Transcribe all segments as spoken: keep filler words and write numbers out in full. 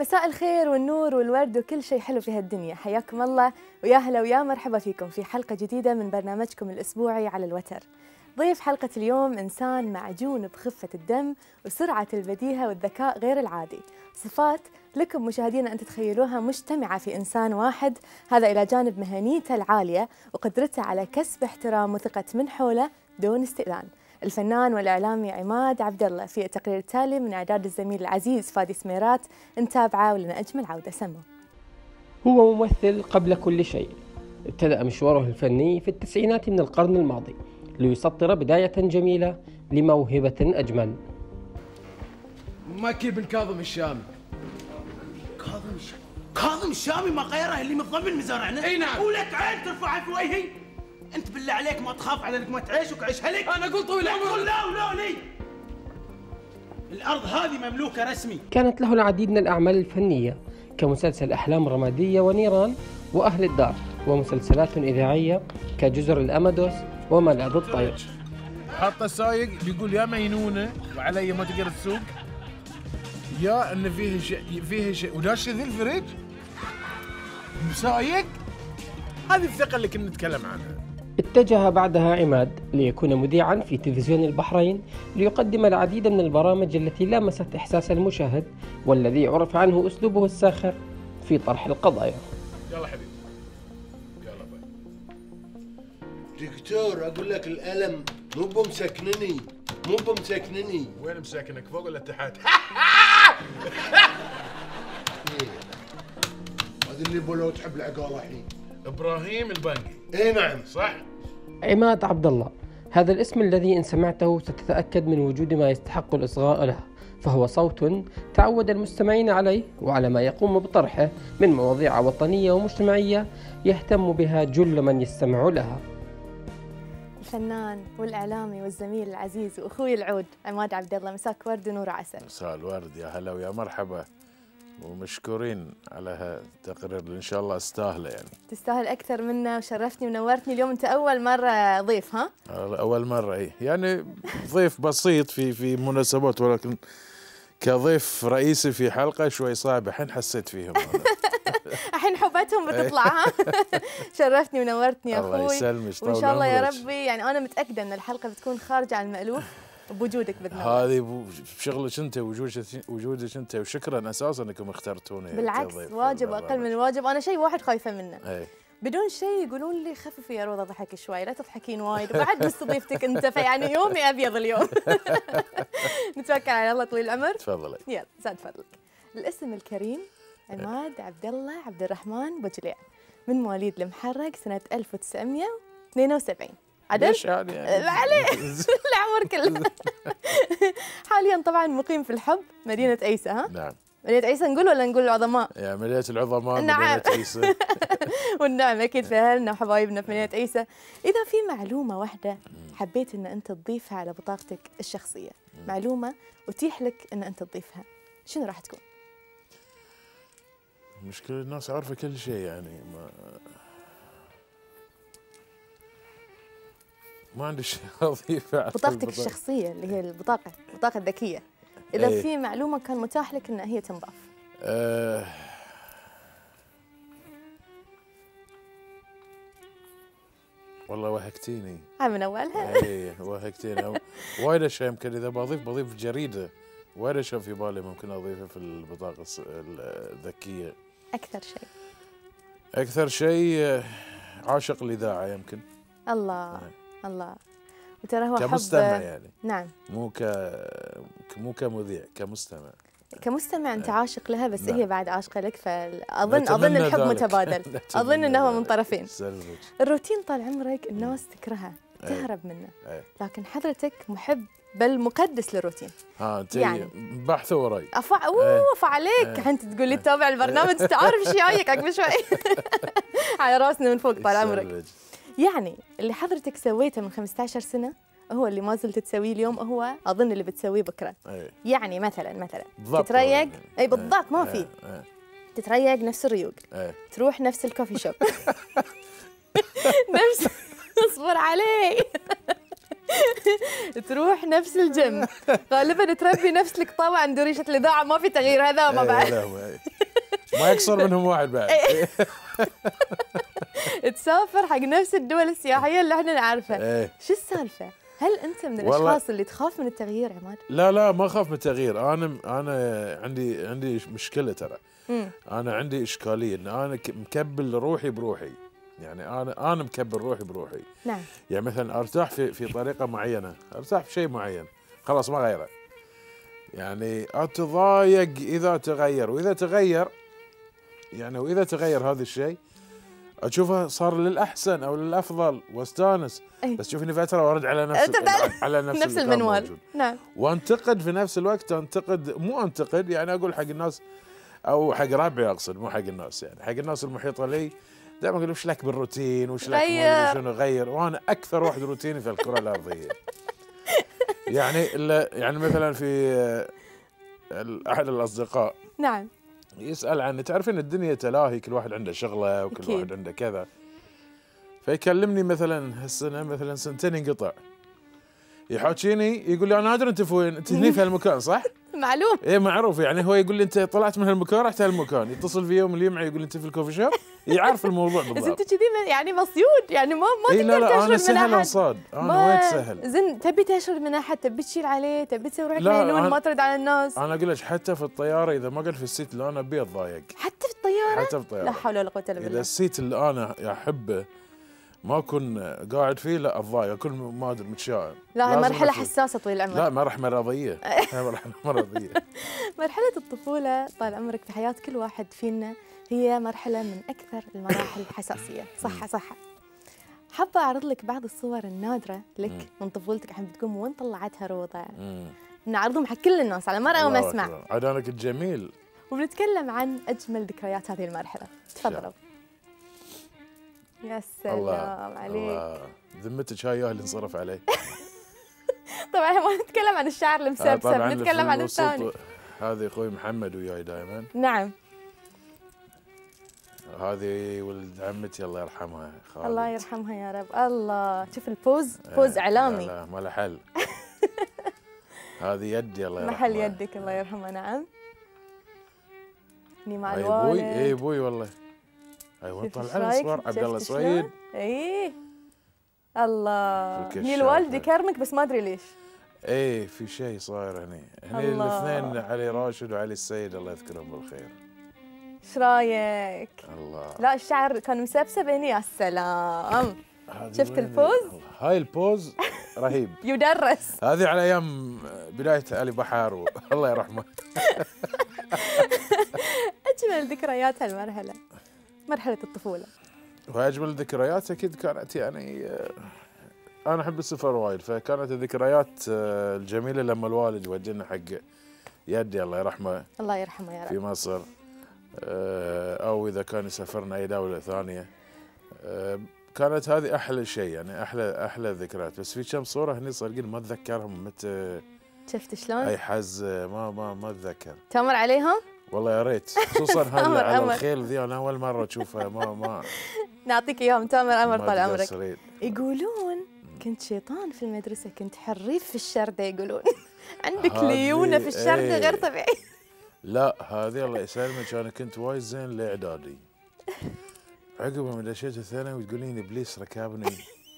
مساء الخير والنور والورد وكل شيء حلو في هالدنيا، حياكم الله ويا هلا ويا مرحبا فيكم في حلقة جديدة من برنامجكم الأسبوعي على الوتر. ضيف حلقة اليوم إنسان معجون بخفة الدم وسرعة البديهة والذكاء غير العادي، صفات لكم مشاهدينا أن تتخيلوها مجتمعة في إنسان واحد، هذا إلى جانب مهنيته العالية وقدرته على كسب احترام وثقة من حوله دون استئذان. الفنان والإعلامي عماد عبد الله في التقرير التالي من إعداد الزميل العزيز فادي سميرات، نتابعه ولنا أجمل عودة. سمو. هو ممثل قبل كل شيء، ابتدأ مشواره الفني في التسعينات من القرن الماضي ليسطر بداية جميلة لموهبة أجمل. ماكي بن كاظم الشامي. كاظم الشامي كاظم الشامي ما غيره اللي متضمن مزارعنا. اي نعم. ولك عين ترفعها في وجهي. انت بالله عليك ما تخاف على انك ما تعيش وكعيش هلك. انا قلت طويل العمر. لا ولا لي. الارض هذه مملوكه رسمي. كانت له العديد من الأعمال الفنية كمسلسل أحلام رمادية ونيران وأهل الدار، ومسلسلات إذاعية كجزر الأمادوس وملاذ الطير. حاطه السايق بيقول يا مينونه وعلي ما تقدر تسوق، يا انه فيه شيء فيه شيء وداش ذي الفريج مسايق. هذه الثقه اللي كنا نتكلم عنها. اتجه بعدها عماد ليكون مذيعا في تلفزيون البحرين ليقدم العديد من البرامج التي لامست إحساس المشاهد، والذي عرف عنه أسلوبه الساخر في طرح القضايا. يلا حبيبي يلا باي. دكتور اقول لك الالم مو بمسكنني مو بمسكنني. وين مساكنك فوق ولا تحت؟ هذا اللي بولو تحب العقال الحين. ابراهيم البنقي. اي نعم صح. عماد عبد الله، هذا الاسم الذي إن سمعته ستتأكد من وجود ما يستحق الإصغاء له، فهو صوت تعود المستمعين عليه وعلى ما يقوم بطرحه من مواضيع وطنية ومجتمعية يهتم بها جل من يستمع لها. الفنان والإعلامي والزميل العزيز وأخوي العود عماد عبد الله، مساك ورد ونور عسل. مساء الورد، يا هلا ويا مرحبا، ومشكورين على هالتقرير اللي ان شاء الله استاهله. يعني تستاهل أكثر منا وشرفتني ونورتني اليوم. أنت أول مرة ضيف ها؟ اول مره. اي يعني ضيف بسيط في في مناسبات، ولكن كضيف رئيسي في حلقه شوي صعب. الحين حسيت فيهم الحين حبتهم بتطلع ها. شرفتني ونورتني يا اخوي. الله يسلمك. وان شاء الله يا ربي، يعني انا متاكده ان الحلقه بتكون خارجه عن المألوف بوجودك باذن الله. هذه بشغلك انت وجودك وجودك انت، وشكرا اساسا انكم اخترتوني. بالعكس واجب اقل من واجب، انا شيء واحد خايفه منه. اي. بدون شيء يقولون لي خففي يا روضه ضحكي شوي، لا تضحكين وايد، وبعد مستضيفتك انت، فيعني يومي ابيض اليوم. نتوكل على الله طويل العمر. تفضلي. يلا زاد فضلك. الاسم الكريم عماد عبد الله عبد الرحمن بوجليع، من مواليد المحرق سنة ألف وتسعمئة واثنين وسبعين. عدل؟ ليش يعني؟ عليه العمر كله. حاليا طبعا مقيم في الحب مدينة عيسى. ها؟ نعم. مدينة عيسى نقول ولا نقول العظماء؟ يا مدينة العظماء. نعم. مدينة عيسى. والنعم اكيد في اهلنا وحبايبنا في مدينة عيسى. اذا في معلومة واحدة حبيت ان انت تضيفها على بطاقتك الشخصية، معلومة اتيح لك ان انت تضيفها، شنو راح تكون؟ مشكلة الناس عارفة كل شيء، يعني ما ما عندي شيء اضيفه على بطاقتك البطاقة الشخصية اللي هي البطاقة البطاقة الذكية، إذا ايه. في معلومة كان متاح لك ان هي تنضاف. أه والله وهكتيني. هاي من اولها. اي وهكتيني. وايد اشياء يمكن اذا بضيف بضيف جريدة، وايد اشياء في بالي ممكن اضيفها في البطاقة الذكية. اكثر شيء اكثر شيء عاشق الاذاعة يمكن. الله أه. الله. وترى هو كمستمع حب يعني. نعم. مو ك مو كمذيع، كمستمع. كمستمع انت عاشق لها، بس نعم. هي بعد عاشقه لك، فاظن اظن الحب ذلك. متبادل. اظن انه هو من طرفين. سلمك. الروتين طال عمرك الناس تكرهه تهرب منه، أي. لكن حضرتك محب بل مقدس للروتين. ها انت يعني. بحث وراي. افا اوه افا عليك. انت تقول لي تتابع البرنامج، انت عارف ايش جايك عقب شوي. على راسنا من فوق طال عمرك. يعني اللي حضرتك سويته من خمسة عشر سنة هو اللي ما زلت تسويه اليوم، هو اظن اللي بتسويه بكره. أي. يعني مثلا مثلا بالضبط. تتريق. يعني. اي بالضبط ما في. أي. تتريق نفس الريوق. أي. تروح نفس الكوفي شوب. نفس اصبر علي. تروح نفس الجيم، غالبا تربي نفس القطاوة عند ريشة الإذاعة، ما في تغيير، هذا ما بعد. ما يكسر منهم واحد بعد. تسافر حق نفس الدول السياحيه اللي احنا نعرفها. ايه شو السالفه؟ هل انت من والله- الاشخاص اللي تخاف من التغيير عماد؟ لا لا ما اخاف من التغيير. انا انا عندي عندي مشكله ترى. مم. انا عندي اشكاليه ان انا ك- مكبل روحي بروحي. يعني انا انا مكبل روحي بروحي. نعم. يعني مثلا ارتاح في في طريقه معينه، ارتاح في شيء معين، خلاص ما غيره. يعني اتضايق اذا تغير، واذا تغير يعني واذا تغير هذا الشيء اشوفه صار للاحسن او للافضل واستانس. أي. بس تشوفني فتره وارد على نفس تبدأ- على نفس, نفس اللي كان المنوال. موجود. نعم. وانتقد في نفس الوقت، انتقد مو انتقد يعني اقول حق الناس او حق ربعي اقصد، مو حق الناس، يعني حق الناس المحيطه لي دائما اقول وش لك بالروتين، وش لك ما غير. أدري شنو غير، وانا اكثر واحد روتيني في الكره الارضيه. يعني ال- يعني مثلا في آه، احد الاصدقاء نعم. يسال عني، تعرفين الدنيا تلاهي، كل واحد عنده شغله وكل أكيد. واحد عنده كذا. فيكلمني مثلا هالسنه مثلا سنتين انقطع، يحاكيني يقول لي انا ادري انت في وين، انت هني في هالمكان صح؟ معلوم. ايه معروف. يعني هو يقول لي انت طلعت من هالمكان رحت هالمكان، يتصل في يوم الجمعه يقول لي انت في الكوفي شوب، يعرف الموضوع بس بالضبط. انت كذي من- يعني مصيود، يعني ما ما اي لا تقدر لا انا تشرد من سهل احد. انصاد، انا ما- وايد سهل. زين تبي تشرد من احد، تبي تشيل عليه، تبي تسوي روحك لا، مجنون أنا- ما ترد على الناس. انا اقول لك حتى في الطياره اذا ما قلت في السيت اللي انا ابيه اتضايق. حتى في الطياره. حتى في لا الطياره حول ولا قوه الا اذا بالله. السيت اللي انا احبه ما اكون قاعد فيه لا اتضايق، اكون ما ادري متشائم. لا هاي لازم مرحله أفوز. حساسه طويل العمر. لا مرحله مرضيه. هاي مرحله مرضيه. مرحله الطفوله طال عمرك في حياه كل واحد فينا هي مرحله من اكثر المراحل حساسيه. صح صح. حابه اعرض لك بعض الصور النادره لك مم. من طفولتك الحين بتقوم وين طلعتها روضه، مم. نعرضهم حق كل الناس على مرأى الله ومسمع، أكبر. عاد انا كنت جميل. وبنتكلم عن اجمل ذكريات هذه المرحله. تفضلوا. يا سلام الله عليك. الله ذمتك هاي اللي انصرف عليه. طبعا ما نتكلم عن الشعر آه، المسبسب، طبعاً نتكلم في عن الوسط الثاني. هذه اخوي محمد وياي دائما، نعم. هذه ولد عمتي الله يرحمها خالد. الله يرحمها يا رب. الله شوف البوز، آه، بوز اعلامي. لا لا ما له حل. هذه يدي الله يرحمها. محل يدك الله يرحمه. نعم. هني مع هاي الوالد. ابوي، اي ابوي والله. هاي وين شفت طلع إيش لنا رايك؟ صور؟ عبد الله شفت سويد. شلون؟ ايه الله. فك هني الوالد الشافة. يكرمك بس ما ادري ليش. ايه في شيء صاير هني، هني الله. الاثنين علي راشد وعلي السيد الله يذكرهم بالخير. ايش رايك؟ الله. لا الشعر كان مسبسب هني. يا سلام. هذه شفت وين؟ البوز؟ الله. هاي البوز رهيب. يدرس. هذه على ايام بدايه علي بحر و... الله يرحمه. اجمل ذكريات هالمرحله، مرحله الطفوله. واجمل الذكريات اكيد كانت يعني آه، انا احب السفر وايد، فكانت الذكريات آه، الجميله لما الوالد يودينا حق يدي الله يرحمه الله يرحمه يا في رب. مصر، آه، او اذا كان يسافرنا اي دوله ثانيه. آه، كانت هذه احلى شيء، يعني احلى احلى الذكريات. بس في كم صوره هني صدقين ما اتذكرهم، متى شفت شلون؟ اي حز آه، ما ما ما اتذكر تمر عليهم؟ والله. يا ريت خصوصا هال- أمر، على أمر. الخيل ذي انا اول مره اشوفها. ما ما نعطيك اياهم تامر امر ما طال عمرك. تقصرين. يقولون كنت شيطان في المدرسه، كنت حريف في الشرده يقولون. عندك هذه- ليونه في الشرده إيه. غير طبيعي. لا هذه الله يسلمك انا كنت وايد زين لاعدادي. عقب ما دشيت الثانوي تقولين ابليس ركبني.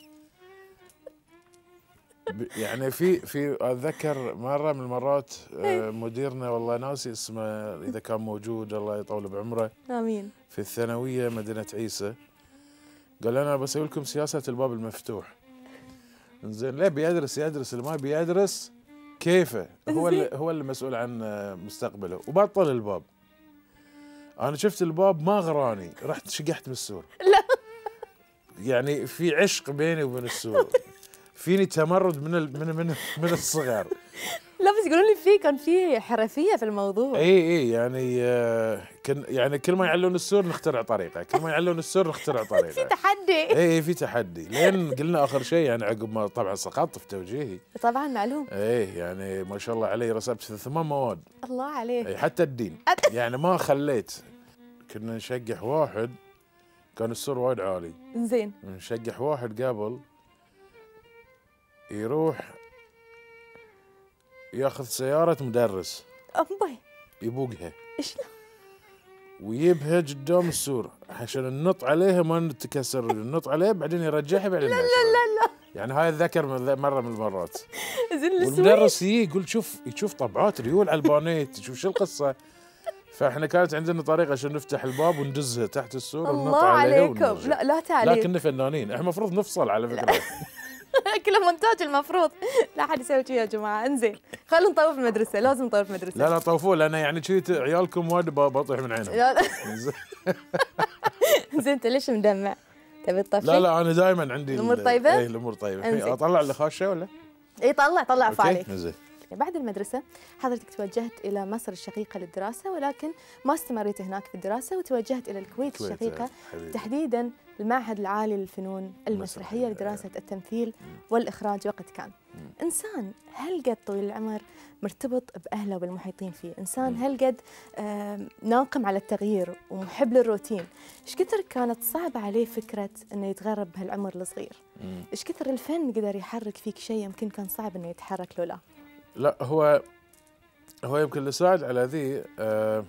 ب- يعني في في اتذكر مره من المرات آه، مديرنا والله ناسي اسمه اذا كان موجود الله يطول بعمره، امين. في الثانويه مدينه عيسى، قال انا بسوي لكم سياسه الباب المفتوح. زين ليه بيدرس يدرس، اللي ما بيدرس كيفه، هو اللي هو اللي مسؤول عن آه، مستقبله، وبطل الباب. انا شفت الباب ما غراني، رحت شقحت من السور. لا. يعني في عشق بيني وبين السور، فيني تمرد من ال- من من من الصغر. لا بس يقولون لي في كان في حرفيه في الموضوع. اي اي يعني آه، كن يعني كل ما يعلون السور نخترع طريقه، كل ما يعلون السور نخترع طريقه. تحدي. اي اي في تحدي، لين قلنا اخر شيء يعني عقب ما طبعا سقطت في توجيهي. طبعا معلوم. ايه يعني ما شاء الله علي رسبت ثمان مواد. الله عليك. اي حتى الدين يعني ما خليت. كنا نشقح واحد كان السور وايد عالي، زين. نشقح واحد قبل يروح ياخذ سيارة مدرس أمبي يبوقها، شلون؟ ويجيبها قدام السور عشان النط عليها ما نتكسر، النط عليه بعدين يرجعها بعدين لا لا لا لا يعني هاي الذكر من مره من المرات. زين والمدرس يجي يقول شوف يشوف طبعات ريول على البانيت، يشوف شو القصه. فاحنا كانت عندنا طريقه عشان نفتح الباب وندزها تحت السور وننط الله عليها عليكم. ونرجع. لا لا تعليق، لكننا فنانين، احنا المفروض نفصل على فكره. كله مونتاج المفروض، لا حد يسوي شيء يا جماعه. انزين خلينا نطوف المدرسه، لازم نطوف المدرسه. لا لا طوفوه، لان يعني كذي عيالكم وايد بطيح من عينهم. لا لا زين انت ليش مدمع؟ تبي تطفي؟ لا لا انا دائما عندي الامور طيبه؟ اي الامور طيبه. انزين. اطلع اللي خاشه ولا؟ اي طلع طلع اوكي فعليك. زين. بعد المدرسة حضرتك توجهت إلى مصر الشقيقة للدراسة، ولكن ما استمريت هناك في الدراسة وتوجهت إلى الكويت كويت، الشقيقة، حبيبي. تحديدا المعهد العالي للفنون المسرحية لدراسة التمثيل والإخراج. وقت كان إنسان هل قد طويل العمر مرتبط بأهله وبالمحيطين فيه، إنسان هل قد آه ناقم على التغيير ومحب للروتين. إيش كثر كانت صعبة عليه فكرة أنه يتغرب بهالعمر الصغير؟ إيش كثر الفن قدر يحرك فيك شيء يمكن كان صعب أنه يتحرك لولا؟ لا هو هو يمكن اللي ساعد على ذي آه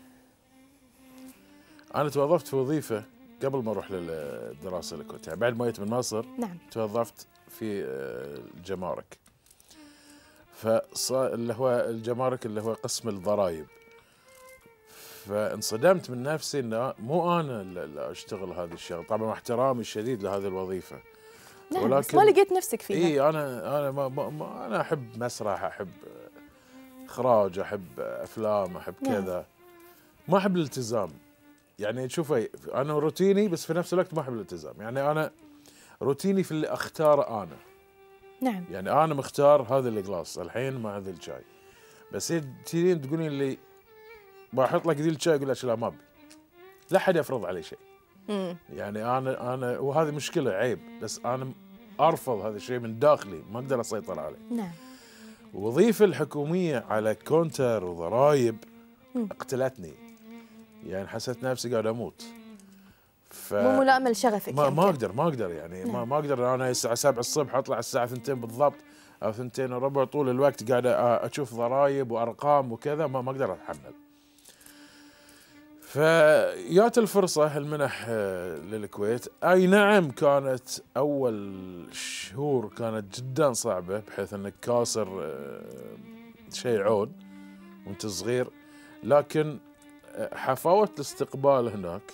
انا توظفت في وظيفه قبل ما اروح للدراسه اللي كنت يعني بعد ما جيت من مصر. نعم. توظفت في آه الجمارك، فصار اللي هو الجمارك اللي هو قسم الضرائب. فانصدمت من نفسي ان مو انا اللي اشتغل هذه الشغله، طبعا مع احترامي الشديد لهذه الوظيفه. نعم ولكن بس ما لقيت نفسك فيها. اي انا انا ما ما انا احب مسرح، احب اخراج، احب افلام، احب كذا. ما احب الالتزام. يعني شوفي انا روتيني بس في نفس الوقت ما احب الالتزام. يعني انا روتيني في اللي اختاره انا. نعم. يعني انا مختار هذا الجلاس الحين مع هذا الشاي، بس تجين تقولين لي بحط لك ذي الشاي اقول لك لا ما ابي. لا حد يفرض علي شيء. مم. يعني انا انا وهذه مشكله عيب، بس انا ارفض هذا الشيء من داخلي، ما اقدر اسيطر عليه. نعم. الوظيفه الحكوميه على كونتر وضرايب اقتلتني. يعني حسيت نفسي قاعد اموت. ف مو ملائمه لشغفك. ما ما اقدر ما اقدر يعني نعم. ما ما اقدر انا الساعه سبعة الصبح اطلع الساعه اثنتين بالضبط او ثنتين وربع طول الوقت قاعد اشوف ضرايب وارقام وكذا، ما ما اقدر اتحمل. فجات الفرصة المنح للكويت. أي نعم كانت أول شهور كانت جدا صعبة، بحيث أنك كاسر شيء عود وانت صغير، لكن حفاوة الاستقبال هناك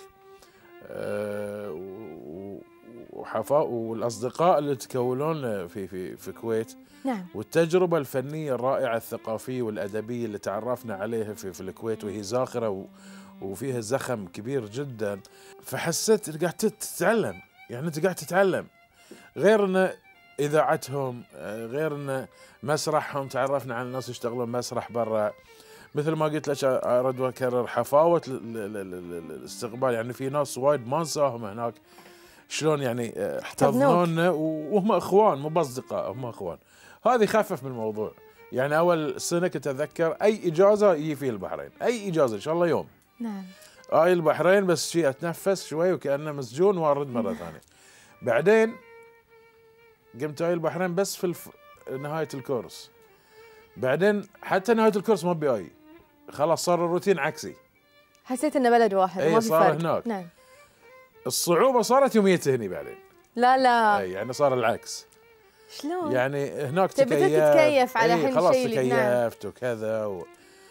وحفاوة والأصدقاء اللي تكونون في في في الكويت. نعم. والتجربة الفنية الرائعة الثقافية والأدبية اللي تعرفنا عليها في في الكويت، وهي زاخرة و وفيها زخم كبير جدا. فحسيت قاعد تتعلم، يعني انت قاعد تتعلم، غير ان اذاعتهم، غير ان مسرحهم، تعرفنا على الناس يشتغلون مسرح برا. مثل ما قلت لك ارد واكرر حفاوه الاستقبال، يعني في ناس وايد ما نساهم هناك شلون يعني احتضنونا وهم اخوان مو اصدقاء، هم اخوان. هذه خفف من الموضوع. يعني اول سنه كنت اتذكر اي اجازه يجي في البحرين، اي اجازه ان شاء الله يوم. نعم. آي البحرين بس شيء اتنفس شوي وكأنه مسجون وارد مرة ثانية. بعدين قمت آي البحرين بس في الف... نهاية الكورس. بعدين حتى نهاية الكورس ما ابي آي، خلاص صار الروتين عكسي. حسيت انه بلد واحد اي ما في صار فرق. هناك. نعم. الصعوبة صارت يوم جيت هني بعدين. لا لا. اي يعني صار العكس. شلون؟ يعني هناك تبي تتكيف على حين خلاص شيء. تكيفت وكذا و...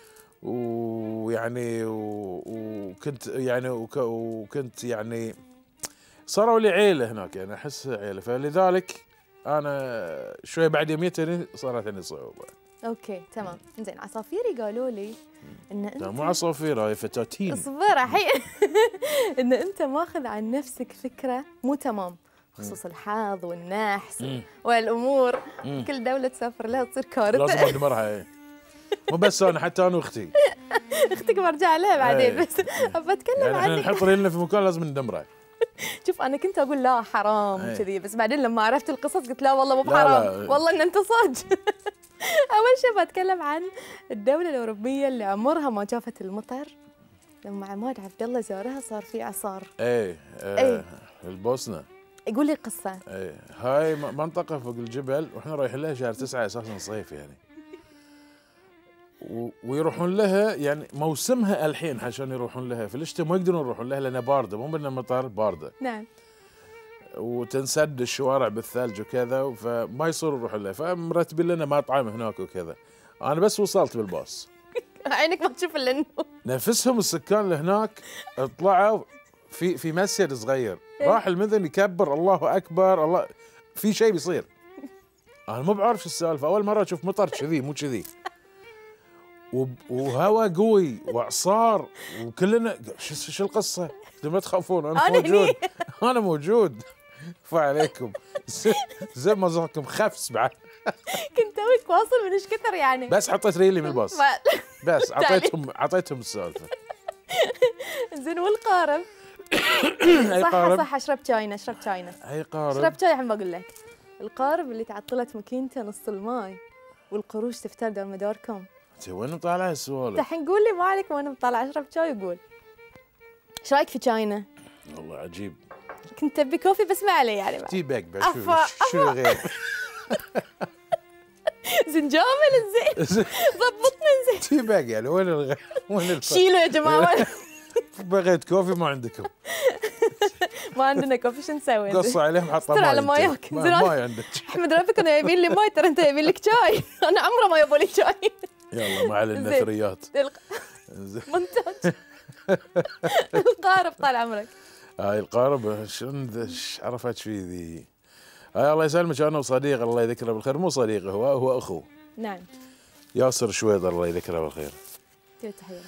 ويعني وكنت يعني وكنت يعني صاروا لي عيله هناك، يعني احس عيله. فلذلك انا شوي بعد يوميتين صارت عندي صعوبه. اوكي تمام. زين عصافيري قالوا لي ان انت لا مو عصافير، هاي فتاتين. اصبر الحين. ان انت ماخذ عن نفسك فكره مو تمام بخصوص الحظ والنحس والامور. مم. كل دوله تسافر لها تصير كارثه. لازم ادمرها. مو بس انا، حتى انا واختي. اختك برجع لها بعدين. بس ابى اتكلم يعني احنا عنك. نحط رجلنا في مكان لازم ندمره. شوف انا كنت اقول لا حرام كذي، بس بعدين لما عرفت القصص قلت لا والله مو لا بحرام، لا. والله ان انت صادق. اول شيء بتكلم عن الدوله الاوروبيه اللي عمرها ما شافت المطر. لما عماد عبد الله زارها صار في اعصار. ايه, إيه. ايه البوسنه. يقول لي قصه. ايه هاي منطقه فوق الجبل واحنا رايحين لها شهر تسعة اساسا صيف يعني. و- ويروحون لها يعني موسمها الحين عشان يروحون لها، في الشتاء ما يقدرون يروحون لها لانها بارده، مو بانها مطر بارده، نعم. وتنسد الشوارع بالثلج وكذا، فما يصير يروحون لها، فمرتبين لنا مطعم هناك وكذا. انا بس وصلت بالباص عينك ما تشوف الا النور. نفسهم السكان اللي هناك طلعوا في في مسجد صغير، راح المذن يكبر الله اكبر، الله في شيء بيصير. انا مو بعرف شو السالفه، اول مره اشوف مطر كذي مو كذي، وب- وهواء قوي واعصار، وكلنا شو شو القصه؟ ما تخافون انا أنا موجود هني. انا موجود فعليكم زي- زي ما زركم خفس بعد، كنت توك واصل من ايش كثر يعني. بس حطيت ريلي من الباص، ما- بس اعطيتهم اعطيتهم السالفه. زين والقارب. اي صح قارب صح اشرب شاينا اشرب شاينا اي قارب اشرب شاي الحين بقول لك. القارب اللي تعطلت ماكينته نص الماي والقروش تفتر دور مداركم. انت وين مطالع انت السوالف؟ الحين قول لي ما عليك وانا مطالع اشرب شاي وقول. ايش رايك في شاينا؟ والله عجيب. كنت تبي كوفي بس ما عليه يعني. تي باك بعد شو أفا- شو غير؟ زين جامل زين ضبطنا زين. تي باك يعني وين الغ... وين الف... شيلوا يا جماعه. بغيت كوفي ما عندكم، ما عندنا كوفي شو نسوي؟ قص عليهم حطوا استر على ماي أنت. ماياك. ما زين. ماي عندك. احمد ربك انا يبين لي ماي، ترى انت يبين لك شاي. انا عمره ما يبوا لي شاي. يلا ما علينا زين. نثريات. الق- زين. مونتاج. القارب طال عمرك. هاي القارب شنو ذا- ايش عرفت في ذي؟ هاي الله يسلمك، انا وصديق الله يذكره بالخير، مو صديق هو هو اخو نعم. ياسر شويدر الله يذكره بالخير. كيف تحيه؟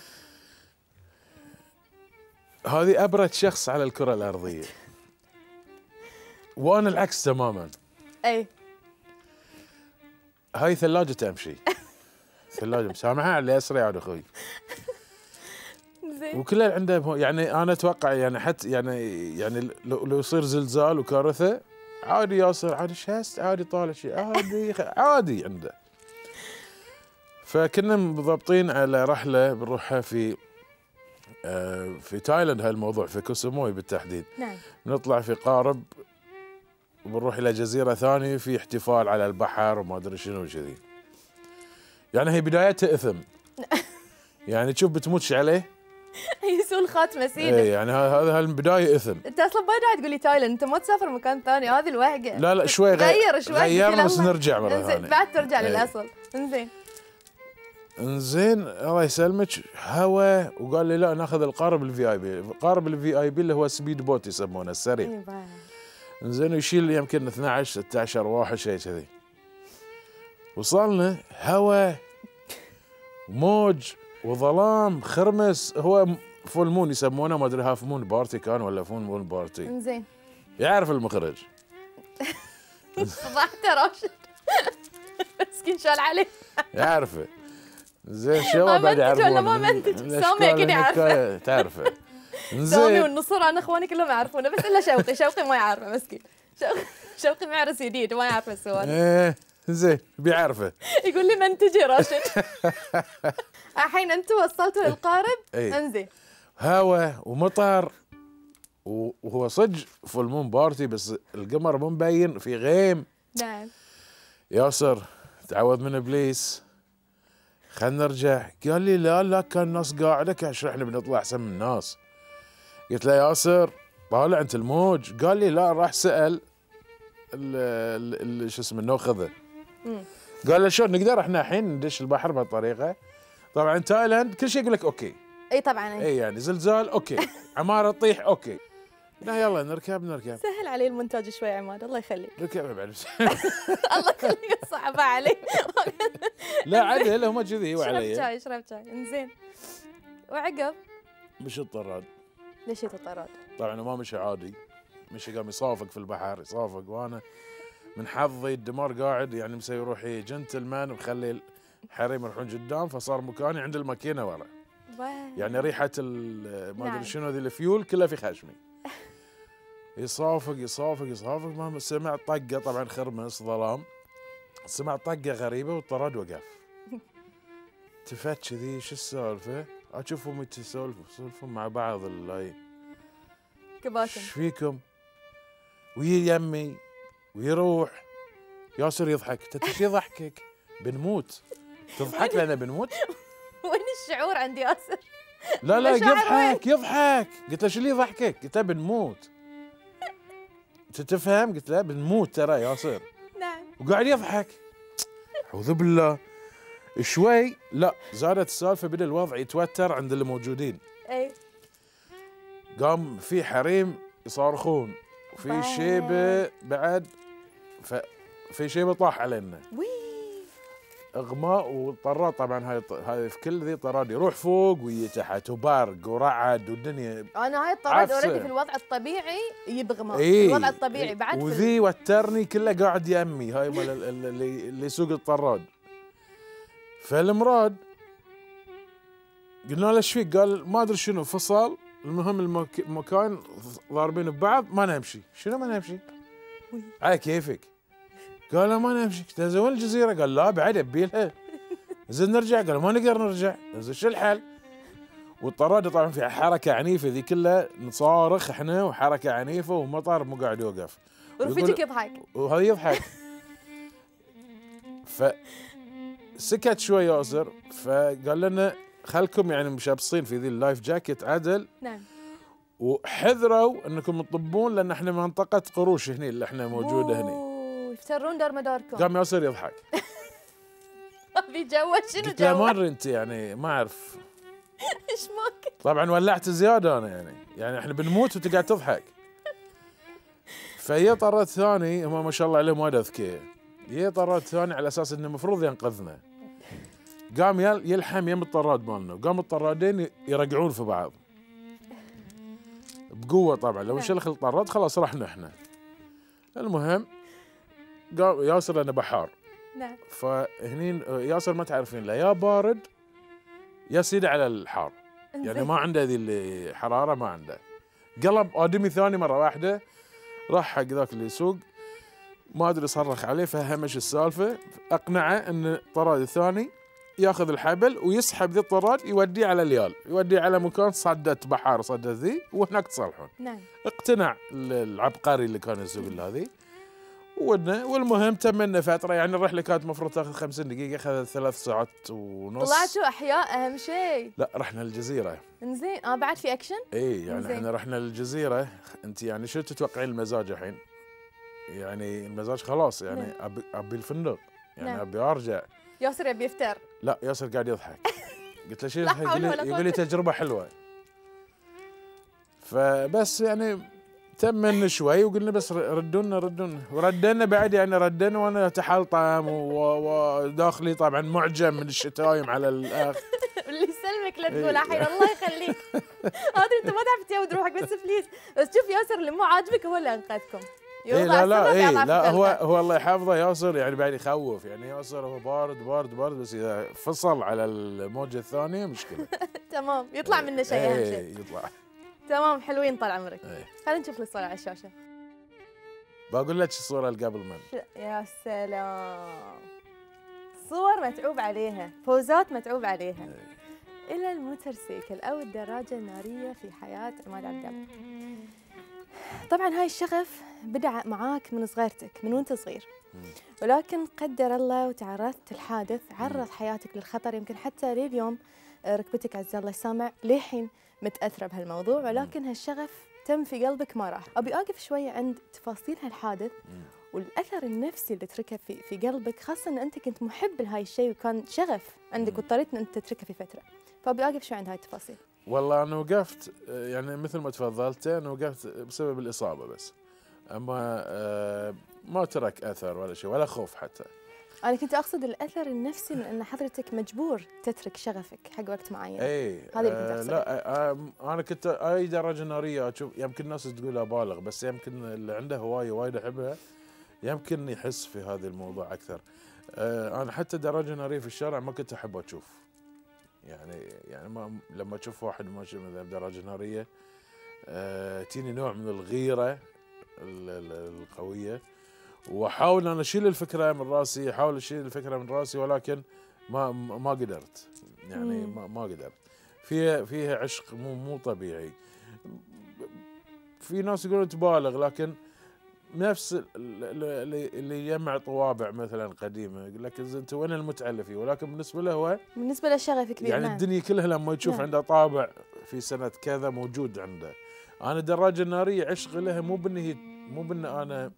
هذه ابرد شخص على الكره الارضيه، وانا العكس تماما. اي هاي ثلاجه تمشي، ثلاجه مسامحه على اسرع يا اخوي، زين. وكل اللي عنده مو- يعني انا اتوقع يعني حتى يعني يعني لو, لو يصير زلزال وكارثه عادي ياسر عادي شاست عادي طالع شيء عادي خ- عادي عنده. فكنا مضبطين على رحله بنروحها في آه في تايلاند، هالموضوع في كوسوموي بالتحديد. نعم. نطلع في قارب وبنروح الى جزيره ثانيه في احتفال على البحر وما ادري شنو كذي. يعني هي بدايتها اثم، يعني تشوف بتموتش عليه. يسوون خاتمه اي سيدي. يعني ه- هذا البدايه اثم. انت اصلا ما قاعد تقول لي تايلاند، انت ما تسافر مكان ثاني، هذه الوهقه. لا لا شوي غير غير شوي. غيرنا بس يلا. نرجع مره انزين ثانيه. بعد ترجع إيه. للاصل. انزين. انزين الله يسلمك هوا، وقال لي لا ناخذ القارب الفي اي بي، قارب الفي اي بي اللي هو سبيد بوت يسمونه السريع. إيه باي. انزين يشيل يمكن اثنعش ستة عشر واحد شيء كذي. وصلنا هوا موج وظلام خرمس، هو فول مون يسمونه، ما ادري هاف مون بارتي كان ولا فول مون بارتي، انزين. يعرف المخرج. فضحت راشد. مسكين شال عليه. يعرفه زين شو ما بعد منتج ولا يعرفون ما منتج؟ الأشكال سامي أكيد اللي يعرفه. تعرفه. سامي زين والنصر انا اخواني كلهم يعرفونه، بس الا شوقي، شوقي ما يعرفه مسكين. شوقي شوقي معرس جديد ما يعرف السؤال. ايه زين بيعرفه. يقول لي منتج يا راشد. الحين انتم وصلتوا للقارب. إيه. انزين. هوا ومطر و- وهو صدق فول مون بارتي، بس القمر مو مبين في غيم. نعم. ياسر تعوذ من ابليس خلنا نرجع. قال لي لا لا كان الناس قاعده كاش احنا بنطلع احسن من الناس. قلت له ياسر طالع انت الموج. قال لي لا راح سال ال- ال- ال- شو اسمه النوخذه. مم. قال له شلون نقدر احنا الحين ندش البحر بهالطريقه؟ طبعا تايلاند كل شيء يقول لك اوكي. اي طبعا. اي يعني زلزال اوكي، عماره تطيح اوكي. لا يلا نركب نركب سهل علي المونتاج شوي عماد، الله يخليك. ركب بعد. الله يخليك صعبة علي. لا عدل هم كذي اشرب وعلي. شاي اشرب شاي. انزين. وعقب مش الطراد ليش الطراد؟ طبعا ما مشي عادي، مشي قام يصافق في البحر يصافق، وانا من حظي الدمار قاعد يعني مسوي روحي جنتلمان مخلي الحريم يروحون قدام، فصار مكاني عند الماكينه ورا. يعني ريحه ال- ما نعم. ادري شنو ذي الفيول كلها في خشمي. يصافق يصافق يصافق ما سمع طقه، طبعا خرمس ظلام، سمع طقه غريبه والطراد وقف. التفت كذي شو السالفه؟ اشوفهم يتسولفوا يسولفون مع بعض اللاي. كباتن. ايش فيكم؟ ويجي يمي ويروح. ياسر يضحك. انت ايش يضحكك؟ بنموت. تضحك لنا بنموت؟ وين الشعور عند ياسر؟ لا لا مشاعر يضحك يضحك. قلت له شو اللي يضحكك؟ قلت له بنموت. تتفهم؟ قلت له بنموت ترى ياسر. نعم. وقاعد يضحك. اعوذ بالله. شوي لا زادت السالفه، بدا الوضع يتوتر عند اللي موجودين. اي. قام في حريم يصارخون وفي شيبه بعد، في شيبه طاح علينا. وي. اغماء وطراد طبعا. هاي هاي في كل ذي طراد يروح فوق ويتحت وبرق ورعد والدنيا. انا هاي الطراد عفسة. اوريدي في الوضع الطبيعي يبغى إيه الوضع الطبيعي بعد. وذي وترني كله قاعد يمي. هاي مال اللي اللي يسوق الطراد. فالمراد قلنا له ايش فيك؟ قال ما ادري شنو، فصل. المهم المك... المكان ضاربين ببعض ما نمشي. شنو ما نمشي؟ على كيفك. قال لا ما نمشي. قلت له زين وين الجزيره؟ قال لا بعد ابيلها. زين نرجع. قال ما نقدر نرجع. زين شو الحل؟ والطراد طبعا في حركه عنيفه ذي كلها، نصارخ احنا وحركه عنيفه ومطر مو قاعد يوقف. ورفيجك يضحك. وهذا يضحك. ف سكت شوي ياسر، فقال لنا خلكم يعني مشابصين في ذي اللايف جاكيت عدل. نعم. وحذروا انكم تطبون لان احنا منطقه قروش هني اللي احنا موجوده هني. يفترون دار مداركم. قام ياسر يضحك. في جوه شنو قلت له ما جوه؟ ادري انت يعني ما اعرف. ايش ماك؟ طبعا ولعت زياده انا يعني يعني احنا بنموت وانت قاعد تضحك. فهي طرد ثاني، هم ما شاء الله عليهم وايد اذكياء. هي طرد ثاني على اساس انه المفروض ينقذنا. قام يلحم يم الطراد مالنا، وقام الطرادين يرقعون في بعض بقوه. طبعا لو نشلخ الطراد خلاص رحنا احنا. المهم قام ياسر لانه بحار. نعم. فهني ياسر ما تعرفين له يا بارد يا سيدي على الحار، يعني ما عنده ذي اللي حراره ما عنده. قلب ادمي ثاني مره واحده، راح حق ذاك اللي يسوق ما ادري صرخ عليه، فهمش السالفه، اقنعه ان الطراد الثاني ياخذ الحبل ويسحب ذي الطراد يوديه على اليال، يوديه على مكان صدت بحار صدت ذي وهناك تصلحون. نعم. اقتنع العبقري اللي كان يسوق له هذه ودنا. والمهم تمنا فتره، يعني الرحله كانت المفروض تاخذ خمسين دقيقه، اخذت ثلاث ساعات ونص. طلعتوا احياء اهم شيء. لا رحنا الجزيره. انزين. اه بعد في اكشن؟ اي يعني إنزين. احنا رحنا للجزيره. انت يعني شو تتوقعين المزاج الحين؟ يعني المزاج خلاص يعني نعم. ابي ابي الفندق، يعني نعم. ابي ارجع. ياسر يبي يفتر. لا ياسر قاعد يضحك. قلت له شو لا يضحك؟ حول يقول ولا لي قوة. يقول لي تجربه حلوه. فبس يعني تمنا شوي وقلنا بس ردونا ردونا وردنا بعد، يعني ردنا وانا تحلطم وداخلي طبعا معجم من الشتايم على الاخ. اللي يسلمك لا إيه. تقول الحين الله يخليك. ادري انت ما تعرف تجاوب روحك بس بليز. بس شوف ياسر اللي مو عاجبك هو اللي انقذكم. إيه لا لا إيه لا هو هو الله يحفظه ياسر، يعني بعد يخوف. يعني ياسر هو بارد بارد بارد، بس اذا فصل على الموجه الثانيه مشكله. تمام. يطلع منه شيء اهم شيء. ايه يطلع. تمام. حلوين طال عمرك. ايه. خلينا نشوف الصورة على الشاشة. بقول لك الصوره اللي قبل من يا سلام. صور متعوب عليها، بوزات متعوب عليها. ايه. إلى الموتورسيكل أو الدراجة النارية في حياة عماد عبد الله. طبعا هاي الشغف بدأ معاك من صغيرتك، من وانت صغير. ولكن قدر الله وتعرضت الحادث عرض حياتك للخطر، يمكن حتى لليوم ركبتك عز الله السامع للحين متأثرة بهالموضوع، ولكن هالشغف تم في قلبك ما راح. أبي أقف شوية عند تفاصيل هالحادث والأثر النفسي اللي تركه في في قلبك، خاصة أن أنت كنت محب لهاي الشيء وكان شغف عندك واضطريت أن أنت تتركه في فترة. فأبي أقف شوي عند هاي التفاصيل. والله أنا وقفت يعني مثل ما تفضلت، أنا وقفت بسبب الإصابة بس، أما آه ما ترك أثر ولا شيء ولا خوف حتى. أنا كنت أقصد الأثر النفسي من أن حضرتك مجبور تترك شغفك حق وقت معين. اي هذا اللي كنت آه أقصده. لا آه انا كنت اي دراجه ناريه اشوف، يمكن الناس تقول ابالغ، بس يمكن اللي عنده هوايه وايد احبها يمكن يحس في هذا الموضوع اكثر. آه انا حتى دراجه ناريه في الشارع ما كنت احب اشوف، يعني يعني ما لما اشوف واحد ماشي مثلا دراجه ناريه آه تيني نوع من الغيره القويه، واحاول ان اشيل الفكره من راسي، احاول اشيل الفكره من راسي، ولكن ما ما قدرت، يعني ما ما قدرت. فيها فيها عشق مو مو طبيعي. في ناس يقولون تبالغ، لكن نفس ال- اللي اللي يجمع طوابع مثلا قديمه، يقول لك زين انت وين المتعه اللي فيه، ولكن بالنسبه له هو بالنسبه له شغف كبير. يعني نعم. الدنيا كلها لما يشوف نعم. عنده طابع في سنه كذا موجود عنده. انا الدراجه الناريه عشق لها، مو بان هي مو بان انا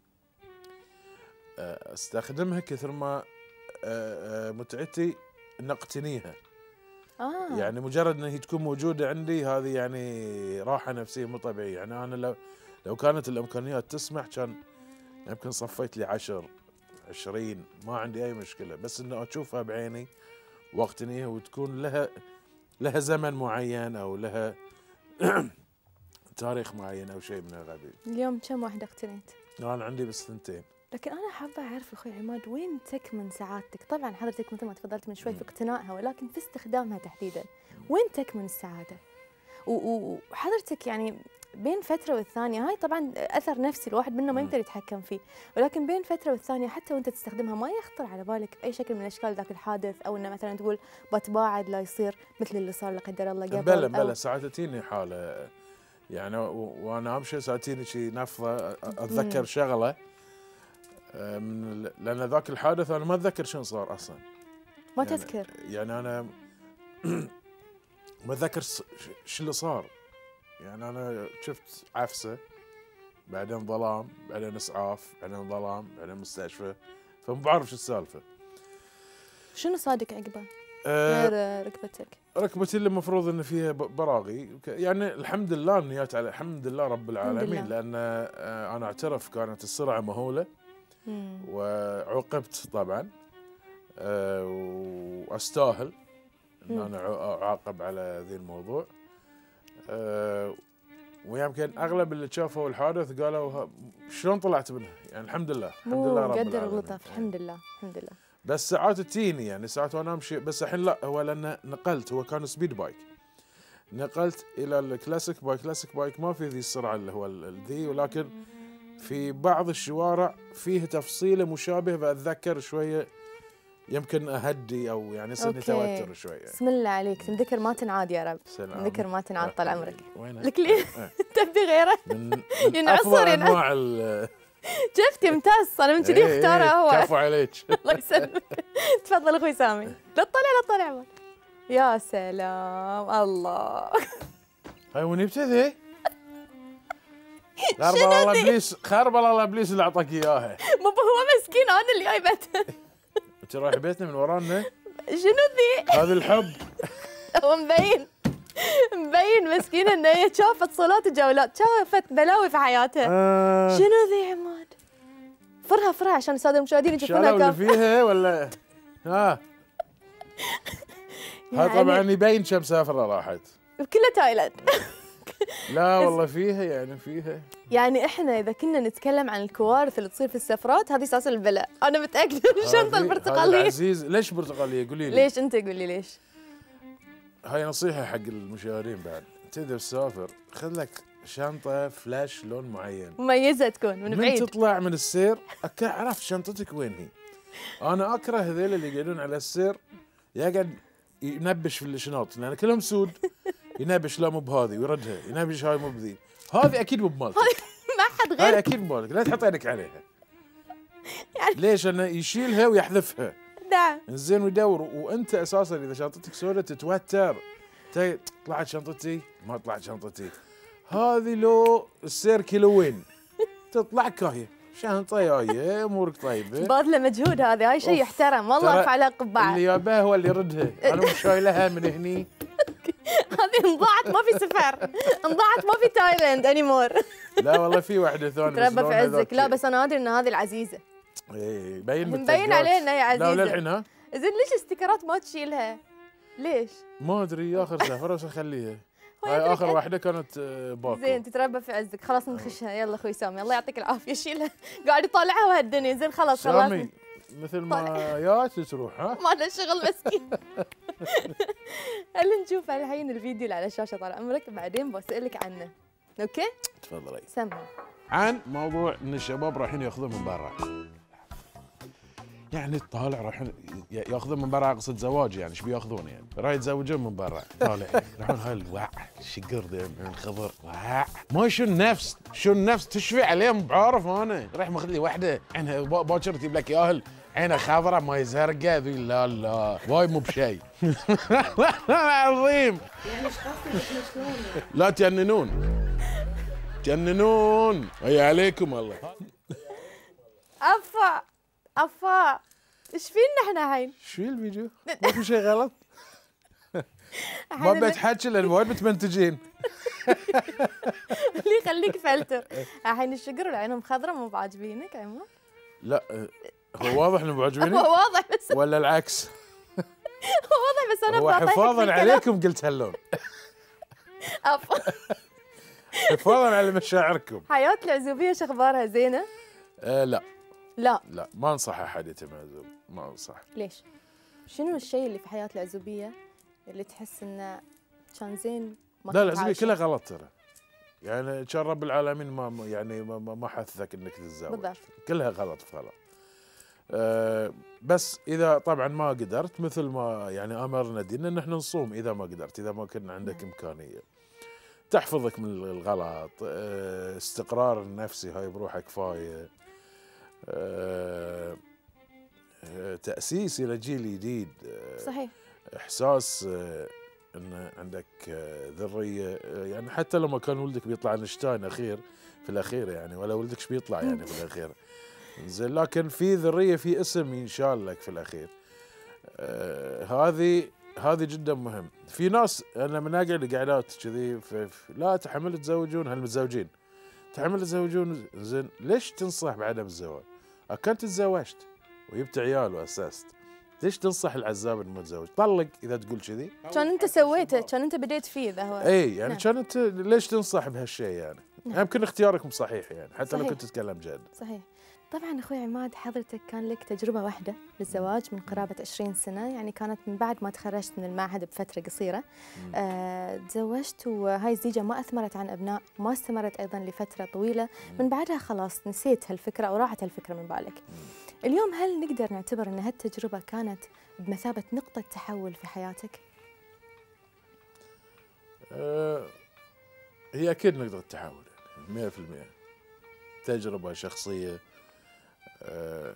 استخدمها كثر ما متعتي ان اقتنيها. آه. يعني مجرد ان هي تكون موجوده عندي هذه يعني راحه نفسيه مو طبيعيه. يعني انا لو لو كانت الامكانيات تسمح كان يمكن صفيت لي عشر عشرين، ما عندي اي مشكله، بس انه اشوفها بعيني واقتنيها وتكون لها لها زمن معين او لها تاريخ معين او شيء من القبيل. اليوم كم واحده اقتنيت؟ انا عندي بس ثنتين. لكن انا حابه اعرف اخوي عماد وين تكمن سعادتك؟ طبعا حضرتك مثل ما تفضلت من شوي في اقتنائها، ولكن في استخدامها تحديدا وين تكمن السعاده؟ وحضرتك يعني بين فتره والثانيه، هاي طبعا اثر نفسي الواحد منه ما يقدر يتحكم فيه، ولكن بين فتره والثانيه حتى وانت تستخدمها ما يخطر على بالك باي شكل من الاشكال ذاك الحادث، او انه مثلا تقول بتباعد لا يصير مثل اللي صار لا قدر الله قبل؟ بلا بلا ساعات تجيني حاله يعني وانا امشي ساعات تجيني شي نفضه اتذكر شغله من لان ذاك الحادث انا ما اتذكر شنو صار اصلا. ما يعني تذكر؟ يعني انا ما اتذكر شو اللي صار. يعني انا شفت عفسه، بعدين ظلام، بعدين اسعاف، بعدين ظلام، بعدين مستشفى، فما بعرف شو السالفه. شنو صادق عقبه؟ أه غير ركبتك؟ ركبتي اللي المفروض ان فيها براغي، يعني الحمد لله النيات على الحمد لله رب العالمين، لان انا اعترف كانت السرعه مهوله وعوقبت طبعا أه واستاهل ان انا اعاقب على ذي الموضوع. أه ويمكن اغلب اللي شافوا الحادث قالوا شلون طلعت منها، يعني الحمد لله الحمد لله رب العالمين. قدر اللطف الحمد لله الحمد لله. بس ساعات تجيني يعني ساعات وانا امشي، بس الحين لا، هو لان نقلت، هو كان سبيد بايك، نقلت الى الكلاسيك بايك. كلاسيك بايك ما في ذي السرعه اللي هو ذي، ولكن في بعض الشوارع فيه تفصيله مشابهه، فاتذكر شويه يمكن اهدي او يعني يصيرني توتر شويه. بسم الله عليك، تنذكر ما تنعاد يا رب. تنذكر ما تنعاد طال عمرك. وينها؟ لك ليه؟ تبي غيره؟ من, من ينعصر افضل انواع ال شفت يمتاز، انا من كذي اختاره هو. كفو عليك. الله يسلمك. تفضل اخوي سامي. لا تطلع لا تطلع عمر. يا سلام الله. هاي وين يبتدي؟ خرب الله ابليس، خرب الله ابليس اللي اعطاك اياها. مو هو مسكين، انا اللي جايبته. انت رايح بيتنا من ورانا؟ شنو ذي؟ هذا الحب. هو مبين مبين مسكينه ان هي شافت صولات وجولات، شافت بلاوي في حياتها. آه. شنو ذي عماد؟ فرها فرها عشان الساده المشاهدين يشوفونها كم. اللي فيها ولا ها؟ ها طبعا يبين كم سافره راحت. كلها تايلاند. لا والله فيها يعني فيها. يعني احنا اذا كنا نتكلم عن الكوارث اللي تصير في السفرات، هذه اساس البلاء، انا متاكده. الشنطه البرتقاليه. عزيز ليش برتقاليه؟ قولي لي. ليش انت قولي ليش؟ هاي نصيحه حق المشاهدين بعد، انت اذا تسافر خذ لك شنطه فلاش لون معين مميزه تكون من بعيد. من تطلع من السير عرفت شنطتك وين هي. انا اكره هذول اللي يقعدون على السير يقعد ينبش في الشنط، لان كلهم سود. ينبش لا مو بهذه ويردها، ينبش هاي مو بذي، هذه اكيد مو بمالتك. ما حد غير. هاي اكيد مو بمالتك، لا تحط عينك عليها. يعني ليش؟ انه يشيلها ويحذفها. نعم. زين ويدور، وانت اساسا اذا شنطتك سوداء تتوتر. طلعت شنطتي ما طلعت شنطتي، هذه لو السير كيلوين تطلع كاهيه. شنطه جايه امورك طيبه. باذله مجهود هذا، هاي شيء يحترم والله. ارفع على قبعه. اللي ياباه هو اللي يردها، انا مش شايلها من هني. هذه انضاعت ما في سفر، انضاعت ما في تايلاند انيمور. لا والله في واحده ثانيه تربى في عزك. لا بس انا ادري ان هذه العزيزه. ايه مبين مبين عليه انها هي عزيزه. لا للحين ها. زين ليش استيكرات ما تشيلها؟ ليش؟ ما ادري، اخر سفره بس اخليها. هاي اخر واحده كانت باكو. زين تتربى في عزك، خلاص نخشها. يلا اخوي سامي الله يعطيك العافيه، شيلها. قاعد يطالعها وهالدنيا. زين خلاص خلاص سامي مثل ما جات تروح. ها ما له شغل مسكين. خلينا نشوف الحين الفيديو اللي على الشاشه طال عمرك، بعدين بسالك عنه. اوكي تفضلي. سمع عن موضوع ان الشباب رايحين ياخذون من برا، يعني طالع رايحين ياخذون من برا، اقصد زواج يعني ايش بياخذون يعني؟ راح يتزوجون من برا، طالع يروحون هاي الوع الشقر ذا من الخضر، وع ما شو النفس شو النفس تشفي عليهم بعرف انا راح ماخذ لي واحده عينها باكر تجيب لك ياهل عينها خضراء ما زرقاء ذي لا لا واي مو بشيء عظيم لا تجننون تجننون هيا عليكم الله افا افا ايش فينا احنا الحين؟ شو الفيديو؟ ما في شيء غلط؟ ما بتحكي لان وايد متمنتجين اللي يخليك فلتر الحين الشقر والعينهم خضراء مو بعاجبينك عمو؟ لا هو واضح انه بعجبيني هو واضح بس ولا العكس؟ هو واضح بس انا هو حفاظا عليكم قلت هاللون افا حفاظا على مشاعركم. حياة العزوبية شو اخبارها زينة؟ آه لا لا لا ما انصح احد يتم عزوب ما انصح. ليش؟ شنو الشيء اللي في حياة العزوبية اللي تحس انه كان زين ما لا كنت العزوبية عايشه؟ كلها غلط ترى. يعني كان رب العالمين ما يعني ما, ما حثك انك تتزوج. بالضبط. كلها غلط في غلط. أه بس اذا طبعا ما قدرت مثل ما يعني امرنا ديننا ان احنا نصوم اذا ما قدرت اذا ما كان عندك نعم. امكانيه. تحفظك من الغلط، أه استقرار النفسي هاي بروحه كفايه. أه تأسيس الى جيل جديد. أه صحيح. احساس أه ان عندك أه ذريه أه يعني حتى لما كان ولدك بيطلع اينشتاين اخير في الاخير يعني ولا ولدك ايش بيطلع يعني في الاخير. زين لكن في ذريه في اسم ينشال لك في الاخير. آه هذه هذه جدا مهم. في ناس انا من اقعد قعدات كذي لا تحمل تزوجون هالمتزوجين تحمل تزوجون زين ليش تنصح بعدم الزواج؟ كنت تزوجت وجبت عيال واسست ليش تنصح العزاب انه ما تزوج؟ طلق اذا تقول كذي. كان انت سويته كان انت بديت فيه ذا هو. اي يعني نعم. كان انت ليش تنصح بهالشيء يعني؟ نعم. يمكن اختيارك مو صحيح يعني حتى صحيح. لو كنت تتكلم جد. صحيح. طبعا اخوي عماد حضرتك كان لك تجربه واحده للزواج من قرابه عشرين سنه يعني كانت من بعد ما تخرجت من المعهد بفتره قصيره. آه تزوجت وهاي الزيجه ما اثمرت عن ابناء ما استمرت ايضا لفتره طويله من بعدها خلاص نسيت هالفكره او راحت هالفكره من بالك. اليوم هل نقدر نعتبر ان هالتجربه كانت بمثابه نقطه تحول في حياتك؟ أه هي اكيد نقطه تحول يعني مئة بالمئة تجربه شخصيه أه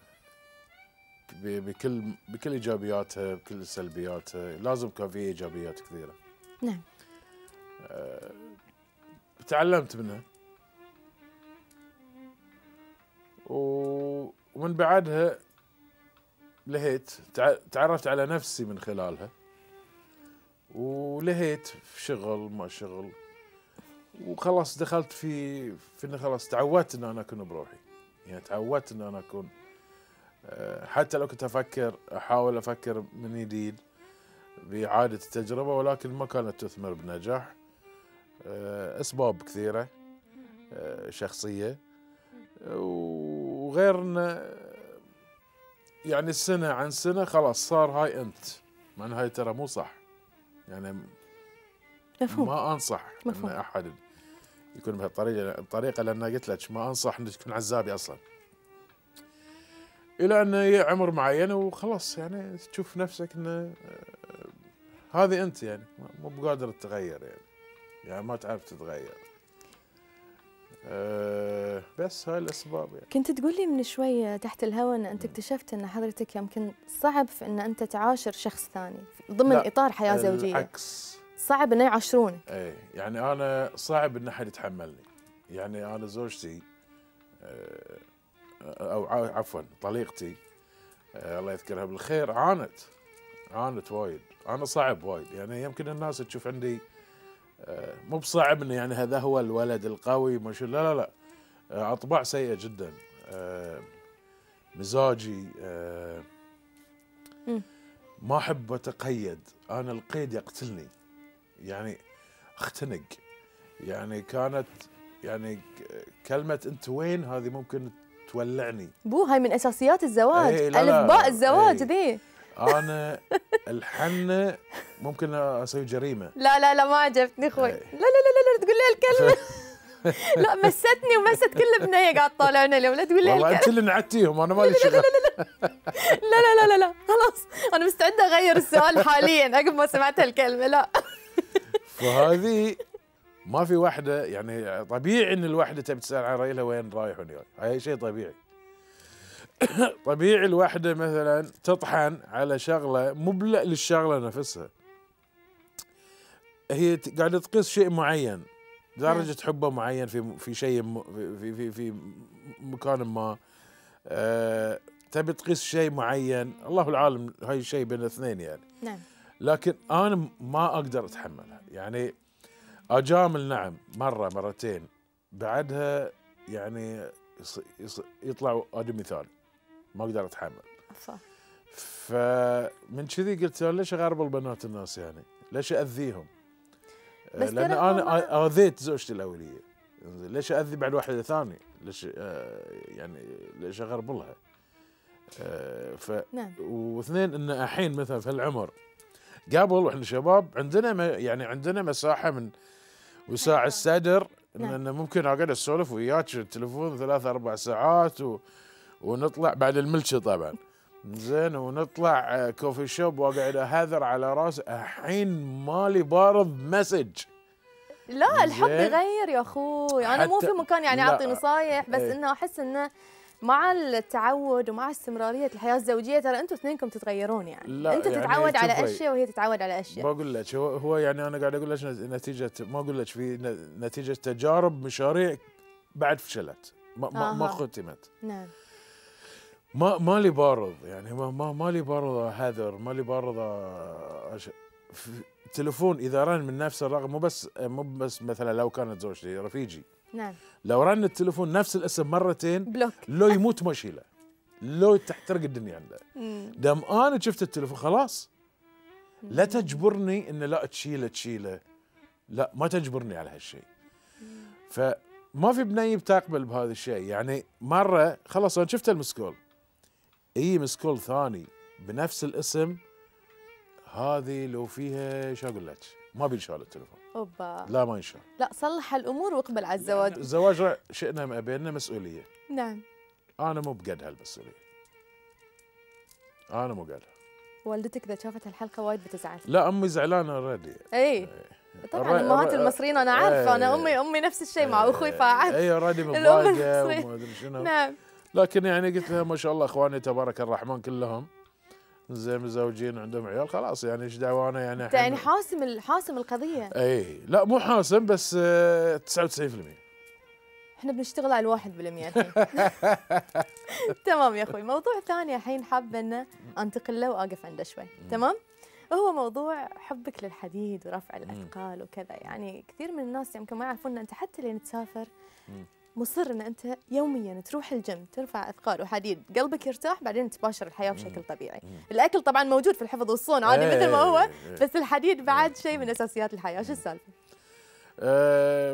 بكل بكل ايجابياتها بكل سلبياتها لازم كان في ايجابيات كثيره. نعم. أه تعلمت منها ومن بعدها لهيت تعرفت على نفسي من خلالها ولهيت في شغل ما شغل وخلاص دخلت في في انه خلاص تعودت ان انا اكون بروحي يعني تعودت ان انا اكون حتى لو كنت افكر احاول افكر من جديد باعاده التجربه ولكن ما كانت تثمر بنجاح. اسباب كثيره شخصيه وغير انه يعني سنه عن سنه خلاص صار هاي انت مع ان هاي ترى مو صح يعني مفهوم. ما انصح مفهوم. ان احد يكون بهالطريقه بطريقه لان قلت لك ما انصح انك تكون عزابي اصلا الى انه عمر معين وخلاص يعني تشوف نفسك انه هذه انت يعني مو بقادر تتغير يعني يعني ما تعرف تتغير. أه بس هاي الاسباب يعني. كنت تقول لي من شوي تحت الهواء ان انت اكتشفت ان حضرتك يمكن صعب في ان انت تعاشر شخص ثاني ضمن لا اطار حياه زوجيه. بالعكس صعب انه يعاشرونك. اي يعني انا صعب ان احد يتحملني يعني انا زوجتي او عفوا طليقتي الله يذكرها بالخير عانت عانت وايد انا صعب وايد يعني يمكن الناس تشوف عندي مو بصعب انه يعني هذا هو الولد القوي ما شو لا لا لا اطباع سيئه جدا مزاجي ما احب اتقيد انا القيد يقتلني يعني اختنق يعني كانت يعني كلمه انت وين هذه ممكن تولعني. بو هاي من اساسيات الزواج ايه لا الف لا باء الزواج ايه ذي. انا الحنه ممكن اسوي جريمه. لا لا لا ما عجبتني اخوي. ايه. لا لا لا لا تقول لي هالكلمه. لا مستني ومست كل بنيه قاعد طالعنا اليوم لا تقول لي والله انت اللي نعتيهم انا مالي شغل. لا لا لا لا لا خلاص انا مستعده اغير السؤال حاليا عقب ما سمعت هالكلمه لا. فهذه ما في واحده يعني طبيعي ان الواحده تبي تسال عن ريلها وين رايح وين جاي، هاي شيء طبيعي. طبيعي الواحده مثلا تطحن على شغله مو للشغله نفسها، هي قاعده تقيس شيء معين، درجه حبه معين في في شيء في في في مكان ما، أه تبي تقيس شيء معين، الله العالم هاي الشيء بين الاثنين يعني. نعم. لكن انا ما اقدر اتحملها، يعني اجامل نعم مره مرتين، بعدها يعني يص يص يطلع ادمي ثاني، ما اقدر اتحمل. أفا. فمن كذي قلت ليش اغرب البنات الناس، يعني ليش ااذيهم؟ بس لان انا اذيت زوجتي الاوليه، ليش اذي بعد واحده ثانيه؟ ليش آه يعني ليش اغرب لها؟ آه ف نعم. واثنين ان الحين مثلا في العمر قبل واحنا شباب عندنا يعني عندنا مساحه من وساع الصدر، نعم. ان ممكن اقعد اسولف وياك التليفون ثلاث اربع ساعات و... ونطلع بعد الملشه طبعا زين، ونطلع كوفي شوب واقعد اهذر على راسي. الحين مالي بارض مسج. لا الحب يغير يا اخوي، انا مو في مكان يعني اعطي نصايح، بس ايه. انه احس انه مع التعود ومع استمراريه الحياه الزوجيه ترى انتم اثنينكم تتغيرون، يعني انت يعني تتعود على اشياء وهي تتعود على اشياء. بقول لك هو هو يعني انا قاعد اقول لك نتيجه، ما اقول لك في نتيجه تجارب مشاريع بعد فشلت ما ما, ما ختمت. نعم. ما مالي بارض يعني ما ما مالي بارض هذر، مالي بارض أش... تليفون اذا رن من نفس الرقم، مو بس مو بس مثلا لو كانت زوجتي رفيجي، نعم، لو رن التليفون نفس الاسم مرتين بلوك، لو يموت ما اشيله، لو تحترق الدنيا عنده. دام انا شفت التليفون خلاص لا تجبرني ان لا تشيله تشيله، لا ما تجبرني على هالشيء. فما في بنيه بتقبل بهذا الشيء. يعني مره خلاص انا شفت المسكول، اي مسكول ثاني بنفس الاسم، هذه لو فيها شو اقول لك ما بينشال التليفون. اوبا لا ما ينشال. لا صلح الامور واقبل على الزواج. الزواج شئنا ما ابينا مسؤوليه. نعم. انا مو بقد هالمسؤوليه، انا مو قدها. والدتك اذا شافت الحلقه وايد بتزعل. لا امي زعلانه اوريدي. اي طبعا امهات المصريين انا عارفه، انا امي امي نفس الشيء مع اخوي فاعرف. اي اوريدي متضايقه وما ادري شنو. نعم. لكن يعني قلت لها ما شاء الله اخواني تبارك الرحمن كلهم زين متزوجين وعندهم عيال، خلاص يعني ايش دعوانا يعني. يعني حاسم حاسم القضيه. اي لا مو حاسم بس تسعة وتسعين بالمئة. احنا بنشتغل على الواحد بالمئة الحين. تمام يا اخوي. موضوع ثاني الحين حابه انه انتقل له واقف عنده شوي. تمام. هو موضوع حبك للحديد ورفع الاثقال وكذا. يعني كثير من الناس يمكن ما يعرفون ان انت حتى لين تسافر مصر ان انت يوميا تروح الجيم ترفع اثقال وحديد، قلبك يرتاح، بعدين تباشر الحياه بشكل طبيعي. الاكل طبعا موجود في الحفظ والصون عادي مثل ما هو، بس الحديد بعد شيء من اساسيات الحياه. شو السالفه؟ أه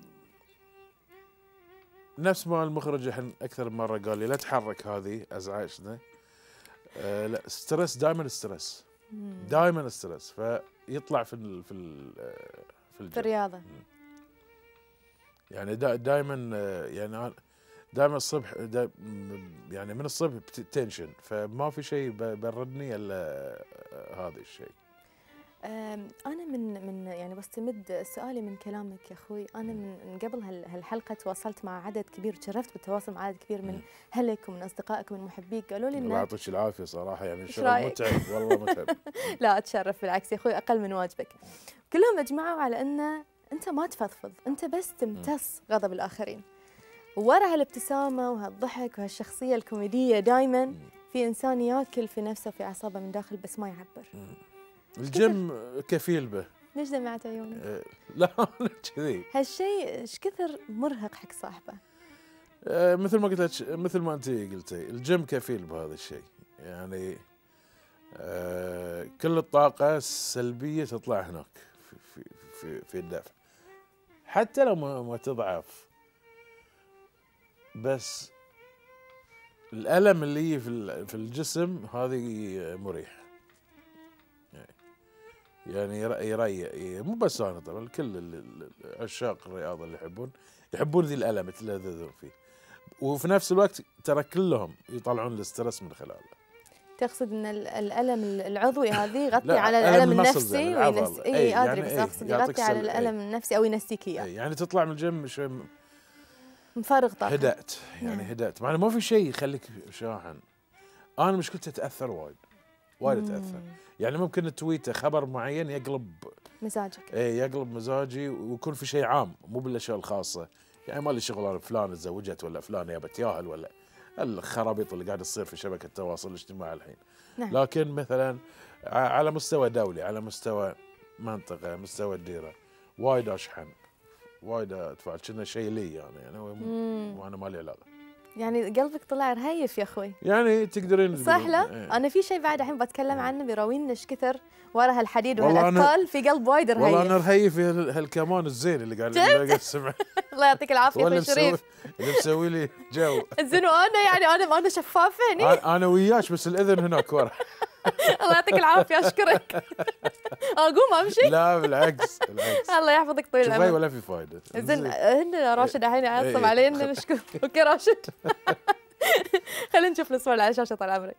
نفس ما المخرج الحين اكثر من مره قال لي لا تحرك هذه ازعجنا. أه لا ستريس دائما ستريس دائما ستريس، فيطلع في ال في ال في, في الرياضه. يعني دائما يعني دائما الصبح دا يعني من الصبح تنشن، فما في شيء بردني الا هذا الشيء. أنا من من يعني بستمد سؤالي من كلامك يا أخوي. أنا من قبل هالحلقة تواصلت مع عدد كبير، تشرفت بالتواصل مع عدد كبير من أهلك ومن أصدقائك ومن محبيك، قالوا لي إن الله يعطيك العافية صراحة، يعني الشغل متعب والله متعب. لا أتشرف بالعكس يا أخوي، أقل من واجبك. كلهم أجمعوا على أن أنت ما تفضفض، أنت بس تمتص غضب الآخرين. وورا هالابتسامة وهالضحك وهالشخصية الكوميدية دائما في إنسان ياكل في نفسه في أعصابه من داخل بس ما يعبر. الجيم كفيل به. ليش دمعت عيونك؟ أه لا كذي. هالشيء ايش كثر مرهق حق صاحبه؟ أه مثل ما قلت لك، مثل ما انت قلتي، الجيم كفيل بهذا الشيء. يعني أه كل الطاقة السلبية تطلع هناك في في في, في الدفع، حتى لو ما, ما تضعف، بس الألم اللي في في الجسم هذه مريح. يعني يريح، مو بس انا طبعا كل عشاق الرياضه اللي يحبون يحبون ذي الالم يتلذذون فيه، وفي نفس الوقت ترى كلهم يطلعون الاسترس من خلاله. تقصد ان ال- الالم العضوي هذه يغطي لا، على ألم الالم المسلز النفسي يعني العضل. وينس... إي، اي ادري يعني بس إي، اقصد يعطيك يغطي على سل- إي. الالم النفسي او ينسيك اياه. يعني تطلع من الجيم شوي مفرغ طاقه. هدأت، يعني نعم. هدأت، مع انه ما في شيء يخليك شاحن. انا مشكلتي اتاثر وايد، وايد اتاثر. يعني ممكن تويته خبر معين يقلب مزاجك. ايه يقلب مزاجي، ويكون في شيء عام مو بالاشياء الخاصه. يعني ما لي شغل انا فلان تزوجت ولا فلان يابت ياهل ولا الخرابيط اللي قاعد تصير في شبكه التواصل الاجتماعي الحين. نعم. لكن مثلا ع- على مستوى دولي، على مستوى منطقه، مستوى الديره، وايد اشحن، وايد اتفاعل كأنه شيء لي يعني, يعني هو مم. وانا ما لي علاقه. يعني قلبك طلع رهيف يا اخوي. يعني تقدرين صح تقولين- لا؟ إيه. انا في شيء بعد الحين بتكلم عنه بيراوينا ايش كثر ورا هالحديد والله أنا- وهالاثقال في قلب وايد رهيف. والله انا رهيف في هال- هالكمان الزين اللي قاعد اللي قاعد اسمع. الله يعطيك العافيه ولا اخوي شريف. مسوي اللي مسوي لي جو. زين وانا يعني انا انا شفافه هني. انا أنا وياك بس الاذن هناك ورا. الله يعطيك العافيه اشكرك. اقوم امشي. لا بالعكس بالعكس. الله يحفظك طويل شوفي العمر. ولا في فايده. زين هن راشد الحين يعصب إيه. علينا مشكور. اوكي راشد. خلينا نشوف الصور على الشاشه طال عمرك.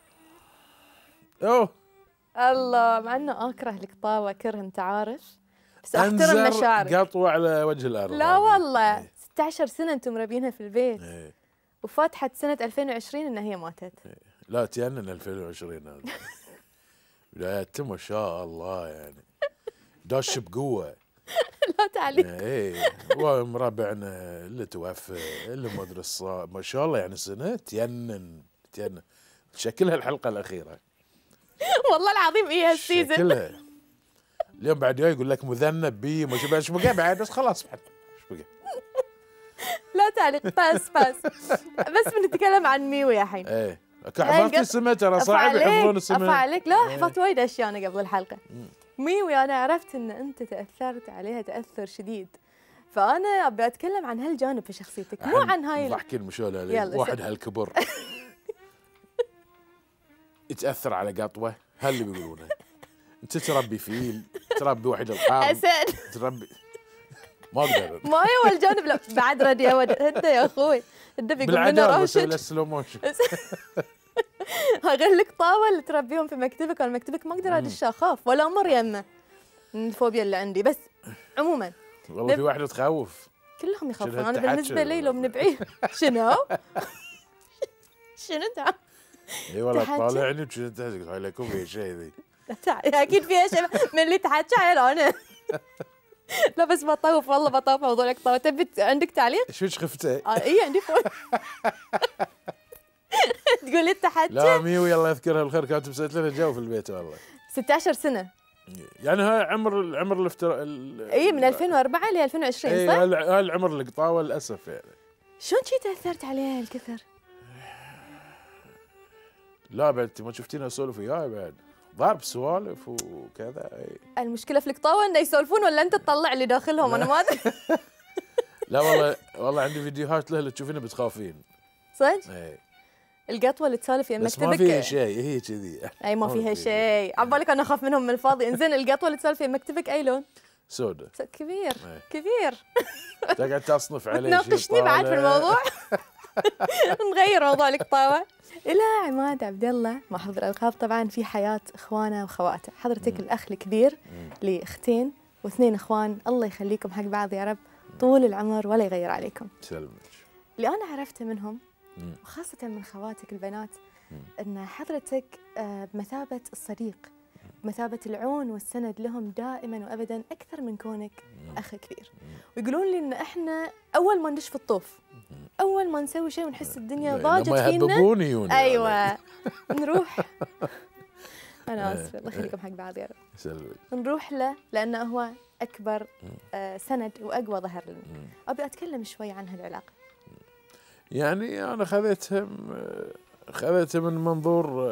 اوه الله مع انه اكره القطاوه كره انت عارف، بس احترم أنزر مشاعرك. قطوه على وجه الارض. لا والله إيه. ستة عشر سنه انتم مربينها في البيت إيه. وفاتحت سنه ألفين وعشرين انها هي ماتت. لا تينن ألفين وعشرين هذا. بدايته ما شاء الله يعني داش بقوه. لا تعليق. ايه ومربعنا اللي توفى اللي ما ادري الصا- ما شاء الله يعني سنه تينن تينن شكلها الحلقه الاخيره. والله العظيم ايه هالسيزون. شكلها اليوم بعد جاي يقول لك مذنب بي مش ايش بقى بعد بس خلاص بعد ايش بقى. لا تعليق بس بس بس بنتكلم عن ميوي الحين. ايه هاي حفظتي القط- اسمها ترى أفا صعب عليك- يحفظون أفا اسمها. عليك لا إيه. حفظت وايد اشياء انا قبل الحلقه. ميوي انا عرفت ان انت تاثرت عليها تاثر شديد، فانا ابي اتكلم عن هالجانب في شخصيتك مو عن هاي ال- احكي المشكله يلا، عليه واحد س- هالكبر يتاثر على قطوه هل اللي بيقولونه. انت تربي فيل، تربي واحد القرن، اسد. تربي ما اقدر ما هو الجانب لا بعد رد يا ود انت يا اخوي انت بيقول لنا بالعداله بسوي له راشد. سلو موشن. غير القطاوه اللي تربيهم في مكتبك، انا مكتبك ما اقدر ادش اخاف ولا امر يمه من الفوبيا اللي عندي. بس عموما والله في واحده تخوف. كلهم يخافون، شنو انا التحكي؟ بالنسبه لي لو من بعيد شنو؟ شنو انت؟ اي والله تحكي؟ طالعني وكنت تحكي هاي لكم في شيء ذي. اكيد فيها شيء من اللي تحكى عيل انا. لا بس بطوف والله بطوف موضوع القطاوه. تبي ت- عندك تعليق؟ شو خفته؟ آه اي عندي فوق. تقول لي لا تحكى ميوي الله يذكرها بالخير كانت مسويت لنا جو في البيت والله. ستة عشر سنه. يعني هاي عمر العمر الافتراء اي من ألفين وأربعة ل ألفين وعشرين اي صح؟ هاي العمر القطاوه للاسف يعني. شلون شي تاثرت عليها هالكثر؟ لا بعد انت ما شفتيني اسولف وياي بعد ضارب سوالف وكذا. اي المشكله في القطاوه انه يسولفون ولا انت تطلع اللي داخلهم انا ما ادري. لا والله والله عندي فيديوهات له اللي تشوفينها بتخافين. صدق؟ اي القطوه اللي تسولف يا بس ما مكتبك فيها شيء هي كذي. اي ما فيها شيء، عبالك انا اخاف منهم من الفاضي. انزين القطوه اللي تسولف يا مكتبك اي لون؟ سودة س- كبير إيه. كبير. تقعد تصنف عليه شيء تناقشني بعد في طالع. الموضوع. نغير موضوع القطاوه. الى عماد عبد الله محافظ الالقاب. طبعا في حياه اخوانه واخواته، حضرتك الاخ الكبير لاختين واثنين اخوان، الله يخليكم حق بعض يا رب طول العمر ولا يغير عليكم. سلمك. اللي انا عرفته منهم مم. وخاصه من خواتك البنات ان حضرتك آه، بمثابه الصديق، بمثابه العون والسند لهم دائما وابدا اكثر من كونك اخ كبير. ويقولون لي ان احنا اول ما ندش في الطوف، اول ما نسوي شيء ونحس الدنيا ضاجت لما فينا، يهببوني يوني ايوه نروح. انا اسفه الله يخليكم حق بعض يا رب. سلمك. نروح له لانه هو اكبر آه، سند واقوى ظهر لنا. ابي اتكلم شوي عن هالعلاقه. يعني انا خذيتها م- خذيتها من منظور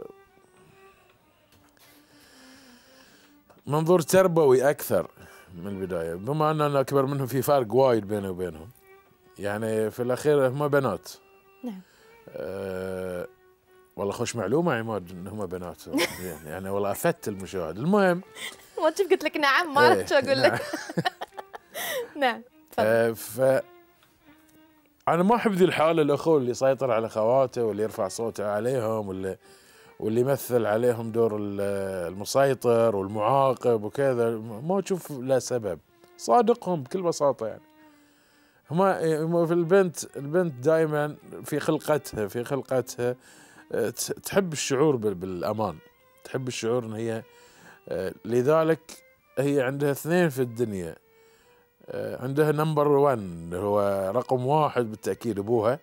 منظور تربوي اكثر من البدايه، بما ان انا اكبر منهم في فرق وايد بيني وبينهم. يعني في الاخير هم بنات. نعم. أه والله خوش معلومه عماد ان هم بنات. يعني, يعني والله افدت المشاهد. المهم ما تشوف قلت لك نعم ما إيه، اعرف شو اقول لك. نعم تفضل. أه ف انا ما احب ذي الحاله الاخو اللي يسيطر على خواته واللي يرفع صوته عليهم واللي واللي يمثل عليهم دور المسيطر والمعاقب وكذا، ما تشوف له سبب، صادقهم بكل بساطة. يعني هما في البنت البنت دائما في خلقتها في خلقتها تحب الشعور بالأمان، تحب الشعور ان هي، لذلك هي عندها اثنين في الدنيا، عندها نمبر ون هو رقم واحد بالتأكيد أبوها،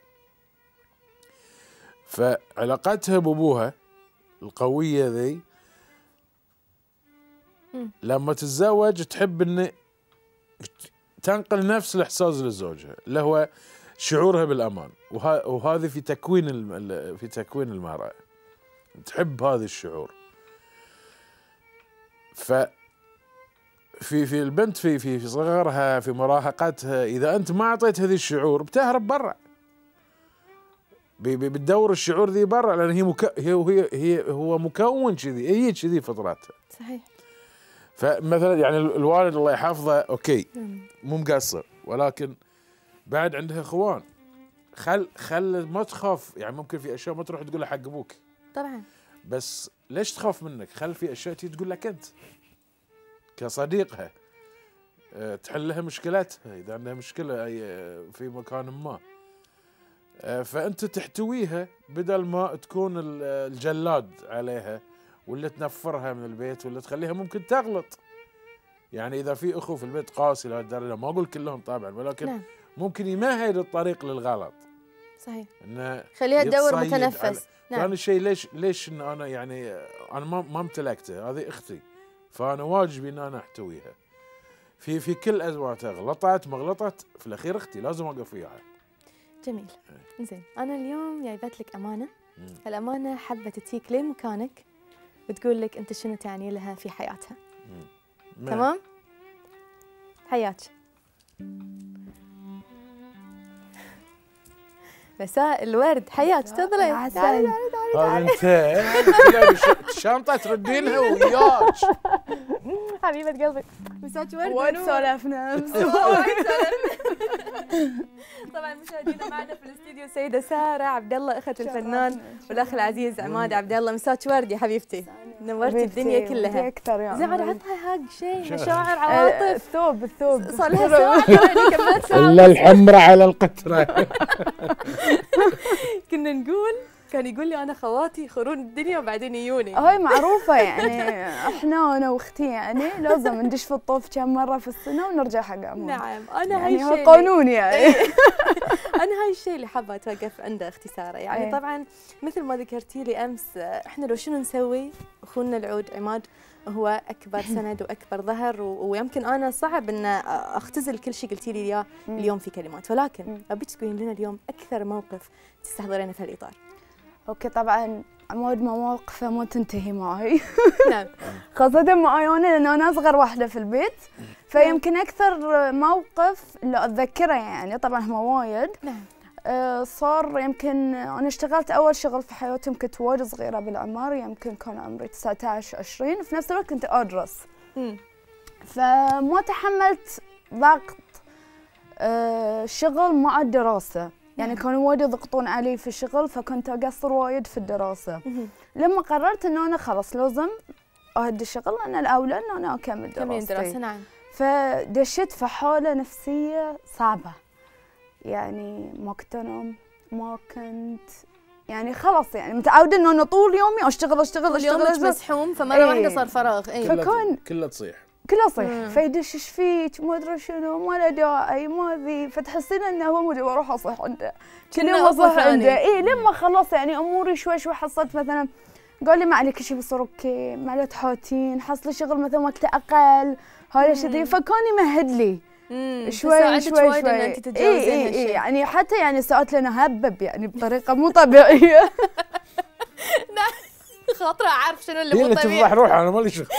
فعلاقتها بأبوها القوية ذي لما تتزوج تحب ان تنقل نفس الإحساس لزوجها اللي هو شعورها بالأمان، وهذا في تكوين في تكوين المرأة، تحب هذا الشعور. ف في في البنت في في في صغرها في مراهقتها، اذا انت ما اعطيت هذه الشعور بتهرب برا، بتدور الشعور ذي برا، لان هي مك... هي هي هي هو مكون كذي، هي كذي فطرتها. صحيح. فمثلا يعني الوالد الله يحفظه اوكي مو مقصر، ولكن بعد عندها اخوان، خل خل ما تخاف، يعني ممكن في اشياء ما تروح تقول لها حق ابوك طبعا، بس ليش تخاف منك؟ خل في اشياء تيجي تقول لك انت كصديقها، تحل لها مشكلتها اذا عندها مشكله في مكان ما، فانت تحتويها بدل ما تكون الجلاد عليها ولا تنفرها من البيت ولا تخليها ممكن تغلط. يعني اذا في اخو في البيت قاسي لهالدرجه، ما اقول كلهم طبعا، ولكن نعم. ممكن يمهد الطريق للغلط. صحيح. انه خليها تدور متنفس. نعم. فانا الشيء ليش ليش ان انا يعني انا ما ما امتلكته، هذه اختي، فانا واجبي ان انا احتويها في في كل ازماتها، غلطت ما غلطت في الاخير اختي لازم اوقف وياها. جميل. زين، انا اليوم جايبت لك امانه، الامانه حابه تجيك لمكانك وتقول لك انت شنو تعني لها في حياتها. مم. تمام؟ حياك. مساء الورد، حياك، تفضلي. تعالي تعالي تعالي تعالي. انت الشنطه تردينها وياك. حبيبه قلبي، مساك ورد وايد سولفنا. طبعا مشاهدينا معنا في الاستديو سيده ساره عبد الله اخت الفنان والاخ العزيز عماد عبد الله، مساك ورد يا حبيبتي، نورتي الدنيا كلها. اكثر يا زين عطها هاق شيء، مشاعر، عواطف. الثوب الثوب صار لها ساعه يعني كملت ساعه الا الحمراء على القطره. كنا نقول كان يقول لي انا خواتي يخرون الدنيا وبعدين يجوني. هاي معروفه يعني، احنا انا واختي يعني لازم ندش في الطوف كم مره في السنه ونرجع حق عمو. نعم، انا يعني هاي الشيء قانون يعني. انا هاي الشيء اللي حابه اتوقف عنده اختي ساره، يعني أي. طبعا مثل ما ذكرتي لي امس، احنا لو شنو نسوي، اخونا العود عماد هو اكبر سند واكبر ظهر، ويمكن انا صعب ان اختزل كل شيء قلتي لي اياه اليوم في كلمات، ولكن ابيك تقولين لنا اليوم اكثر موقف تستحضرينه في هالاطار. اوكي، طبعا عمود مواقفه ما تنتهي معي. نعم. خاصة معي انا لان انا اصغر واحدة في البيت، فيمكن اكثر موقف اللي اتذكره يعني، طبعا هم وايد. نعم. آه صار يمكن انا اشتغلت اول شغل في حياتي، كنت وايد صغيرة بالعمر، يمكن كان عمري تسعة عشر عشرين، وفي نفس الوقت كنت ادرس. امم فما تحملت ضغط آه شغل مع الدراسة، يعني كانوا وايد يضغطون علي في الشغل، فكنت اقصر وايد في الدراسه. لما قررت انه انا خلاص لازم اهدي الشغل، انا الاولى ان انا اكمل دراستي. دراسه. نعم. فدشيت في حاله نفسيه صعبه، يعني ما كنت انام، ما كنت يعني خلاص يعني متعوده انه انا طول يومي اشتغل اشتغل اشتغل يومك مسحوم، فمره واحده صار فراغ. اي فكان كله تصيح كله صيح، فيدش ايش فيك ما ادري شنو، ما له داعي ما ذي، فتحسين انه هو مودي واروح اصيح عنده، كل يوم اصيح عنده. اي لما خلص يعني اموري شوي شوي، حصلت مثلا قال لي ما عليك شيء بيصير اوكي، ما له تحاتين، حصلي شغل مثلا وقت اقل، هذا الشيء، فكان يمهد لي شوي شوي شوي. اي اي اي يعني حتى يعني ساعات لنا هبب يعني بطريقه مو طبيعيه. خاطره اعرف شنو اللي مو طبيعي. هي اللي تفضح روحها، انا مالي شغل.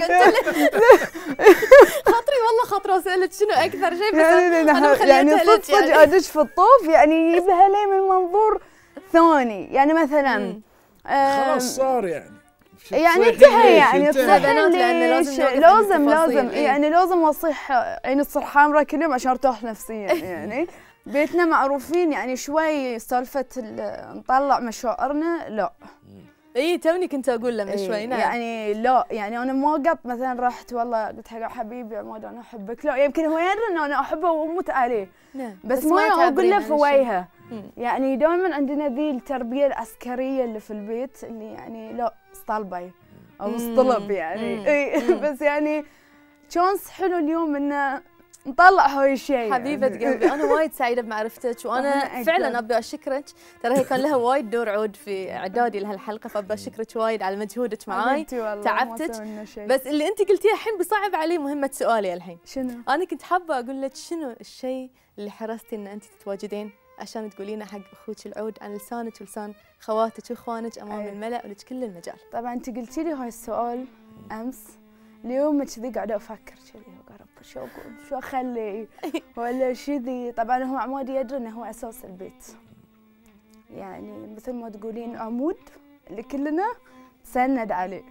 خاطري والله خاطره اسالك شنو اكثر شيء، بس يعني انا يعني صدق صدق ادش في الطوف يعني يجيبها لي من منظور ثاني، يعني مثلا خلاص صار يعني يعني انتهى يعني تصيح لانه لازم لازم لازم يعني لازم اصيح عيني تصير حامراء كل يوم عشان ارتاح نفسيا يعني. بيتنا معروفين يعني شوي سالفه نطلع مشاعرنا، لا اي توني كنت اقول له من إيه، شوي. نعم. يعني لا يعني انا ما قط مثلا رحت والله قلت حق حبيبي عماد انا احبك، لا يمكن هو يدري ان انا احبه واموت عليه. نعم. بس, بس ما ما اقول تعبرين له عن الشيء. فويها. مم. يعني دائما عندنا ذي التربيه العسكريه اللي في البيت اللي يعني لا اسطلبي او مم. اسطلب يعني مم. اي مم. بس يعني شانس حلو اليوم انه نطلع هاي الشيء. حبيبة يعني. قلبي أنا وايد سعيدة بمعرفتك، وأنا وأنا فعلا أكثر. أبي أشكرك. ترى هي كان لها وايد دور عود في إعدادي لهالحلقة، فأبي أشكرك وايد على مجهودك معاي. حبيبتي والله ما تعبتك. سوينا شيء. بس اللي أنت قلتيه الحين بصعب علي مهمة سؤالي الحين. شنو؟ أنا كنت حابة أقول لك شنو الشيء اللي حرصتي إن أنت تتواجدين عشان تقولينه حق أخوك العود عن لسانك ولسان خواتك وإخوانك أمام أي. الملأ ولك كل المجال. طبعا انت قلتي لي هاي السؤال امس، اليوم كذي قاعده افكر كذي يا رب شو اقول شو اخلي ولا شذي. طبعا هو عمادي يدري انه هو اساس البيت، يعني مثل ما تقولين عمود اللي كلنا تسند عليه.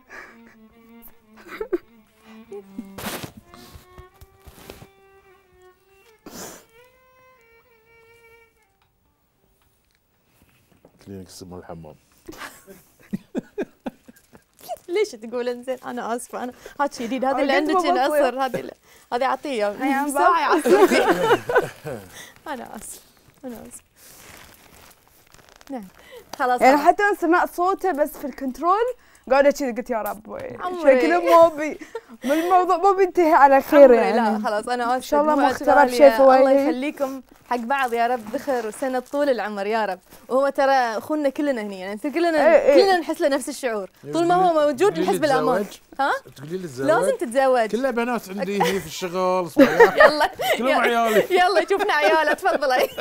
كلينكس مال الحمام. ليش تقول انزين؟ انا اسفه، انا هذا شيء جديد، هذا اللي قلت عندك بابا ينعصر، هذه اللي- هذه اعطيه أيام ساعه يعصر فيه. انا اسف انا اسف. نعم خلاص. يعني خلاص. حتى انا سمعت صوته بس في الكنترول قاعده كذي قلت يا رب عمري. شكله ما بي الموضوع ما بينتهي على خير عمري يعني. لا خلاص انا اسفه. ان شاء الله دموع ما اخترب غالية. شيء فوائد. الله يخليكم حق بعض يا رب، ذخر وسنه طول العمر يا رب. وهو ترى اخونا كلنا هني، يعني كلنا إيه إيه. كلنا نحس له نفس الشعور طول ما هو موجود تقولي نحس لي بالامان. تزوج؟ ها تقولي لي الزواج؟ لازم تتزوج. كلها بنات عندي هني في الشغل صبيان. يلا كلهم عيالي. يلا شوفنا عياله تفضلي.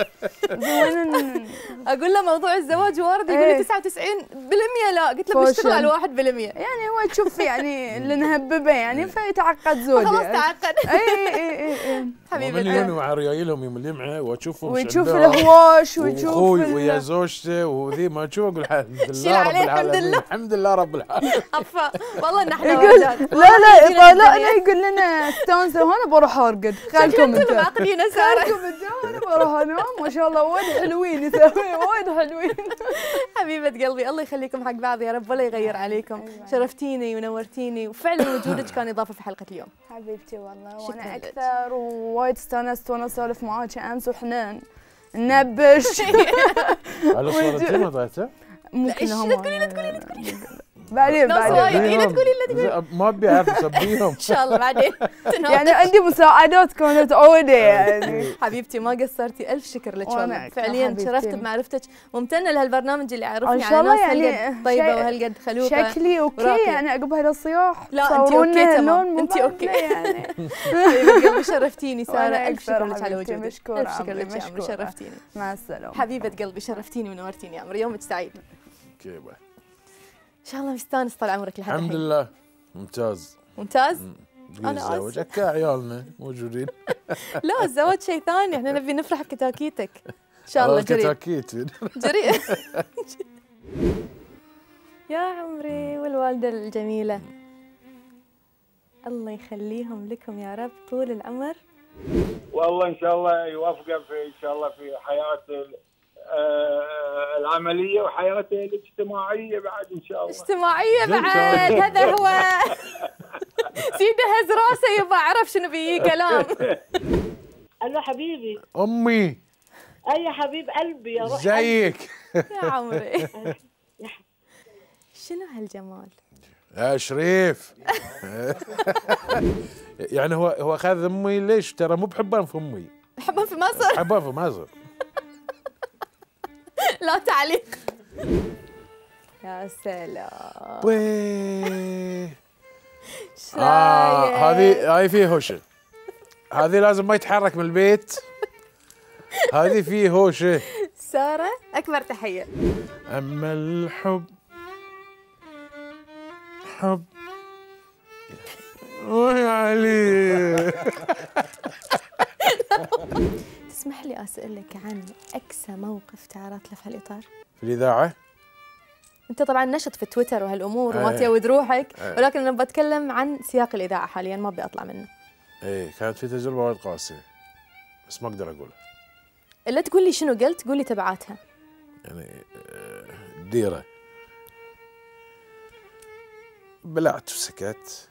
اقول له موضوع الزواج وارد، يقول لي إيه. تسعة وتسعين بالمية لا، قلت له فوشل. بشتغل على واحد بالمية. يعني هو تشوف يعني اللي نهببه يعني فيتعقد زود خلاص يعني. تعقد. اي اي اي اي حبيبي ومن مع ريايلهم يوم الجمعه واشوفهم ويشوف عندهم. الهواش ويشوف واخوي ال- ويا زوجته وذي ما تشوف اقول الحمد شيل لله رب عليه، الحمد العالمين. لله. الحمد لله رب العالمين. عفا والله ان احنا يقول وحدات. لا لا يطالعنا يقول لنا استانسوا وانا بروح ارقد خلكم انتم انتم معقدين ساره. خلكم انتم وانا بروح انام. ما شاء الله وايد حلوين يسوي وايد حلوين. حبيبه قلبي الله يخليكم حق بعض يا رب ولا يغير عليكم. شرفتيني ونورتيني، وفعلا وجودك كان اضافه في حلقه اليوم. حبيبتي والله شكراً وانا لك. اكثر ووايد استانست وانا اسولف معاك امس وحنا ننبش. على صورتي ما ضيعتها؟ ممكن إيش هم لا تقولي لا تقولي لا تقولي. بعدين ناس وايد. بعدين إيه لا تقولي لا تقولي. ما ابي اعرف اسبيهم. ان شاء الله بعدين. يعني عندي مساعدات كانت عودة يعني. حبيبتي ما قصرتي، الف شكر لك وأنا والله، أكثر فعليا حبيبتي. شرفت بمعرفتك، وممتنه لهالبرنامج اللي إن عرفني شاء على الله ناس يعني هالقد طيبه شيء- وهالقد خلوقه. شكلي اوكي وراقية. يعني عقب هالصياح لا، أنتي صورونا أوكي تمام. هاللون أنتي أوكي. مبادلة يعني. حبيبه قلبي شرفتيني ساره، وأنا الف شكر أكثر لك على حبيبتي، وجودك. مشكورة الف شكر عمري، لك يا عمري، مشكورة. شرفتيني. مع السلامة. حبيبه قلبي شرفتيني ونورتيني يا عمري، يومك سعيد. كيف ان شاء الله مستانس طال عمرك لهذا الحمد الحين. لله ممتاز. ممتاز. أنا أنا أتزوج أكا عيالنا موجودين. لا الزواج شيء ثاني، احنا نبي نفرح بكتاكيتك ان شاء الله. جري كتاكيت. جري. يا عمري والوالده الجميله، الله يخليهم لكم يا رب طول العمر. والله ان شاء الله يوفقه في ان شاء الله في حياته آه، العمليه وحياته الاجتماعيه بعد ان شاء الله. اجتماعيه بعد، هذا هو. سيده هز راسه يبغى اعرف شنو بيجي كلام. الو حبيبي. امي اي يا حبيب قلبي يا روح زيك. يا عمري شنو هالجمال. يا شريف. يعني هو هو اخذ امي ليش؟ ترى مو بحبان في امي، حبها في مصر. حبان في مصر. لا تعليق. يا سلام. ويه. شايف. آه هذه هذه فيه هوشه، هذه لازم ما يتحرك من البيت، هذه فيه هوشه. ساره اكبر تحيه. اما الحب حب ويا علي. تسمح لي اسالك عن اكسى موقف تعرضت له في هالاطار؟ في الاذاعه انت طبعا نشط في تويتر وهالامور وما أيه. تيود روحك، أيه. ولكن انا بتكلم عن سياق الاذاعه حاليا، ما ابي اطلع منه. ايه كانت في تجربه وايد قاسيه بس ما اقدر اقولها. الا تقول لي شنو قلت، قول لي تبعاتها. يعني آه، ديره بلعت وسكت.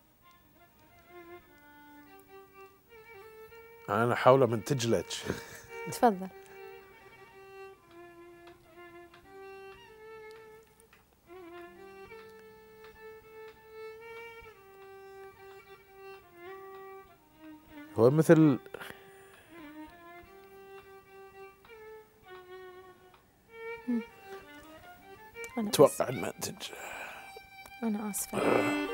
أنا أحاول أمنتج لك. تفضل. هو مثل أنا توقع المنتج. أنا آسفة.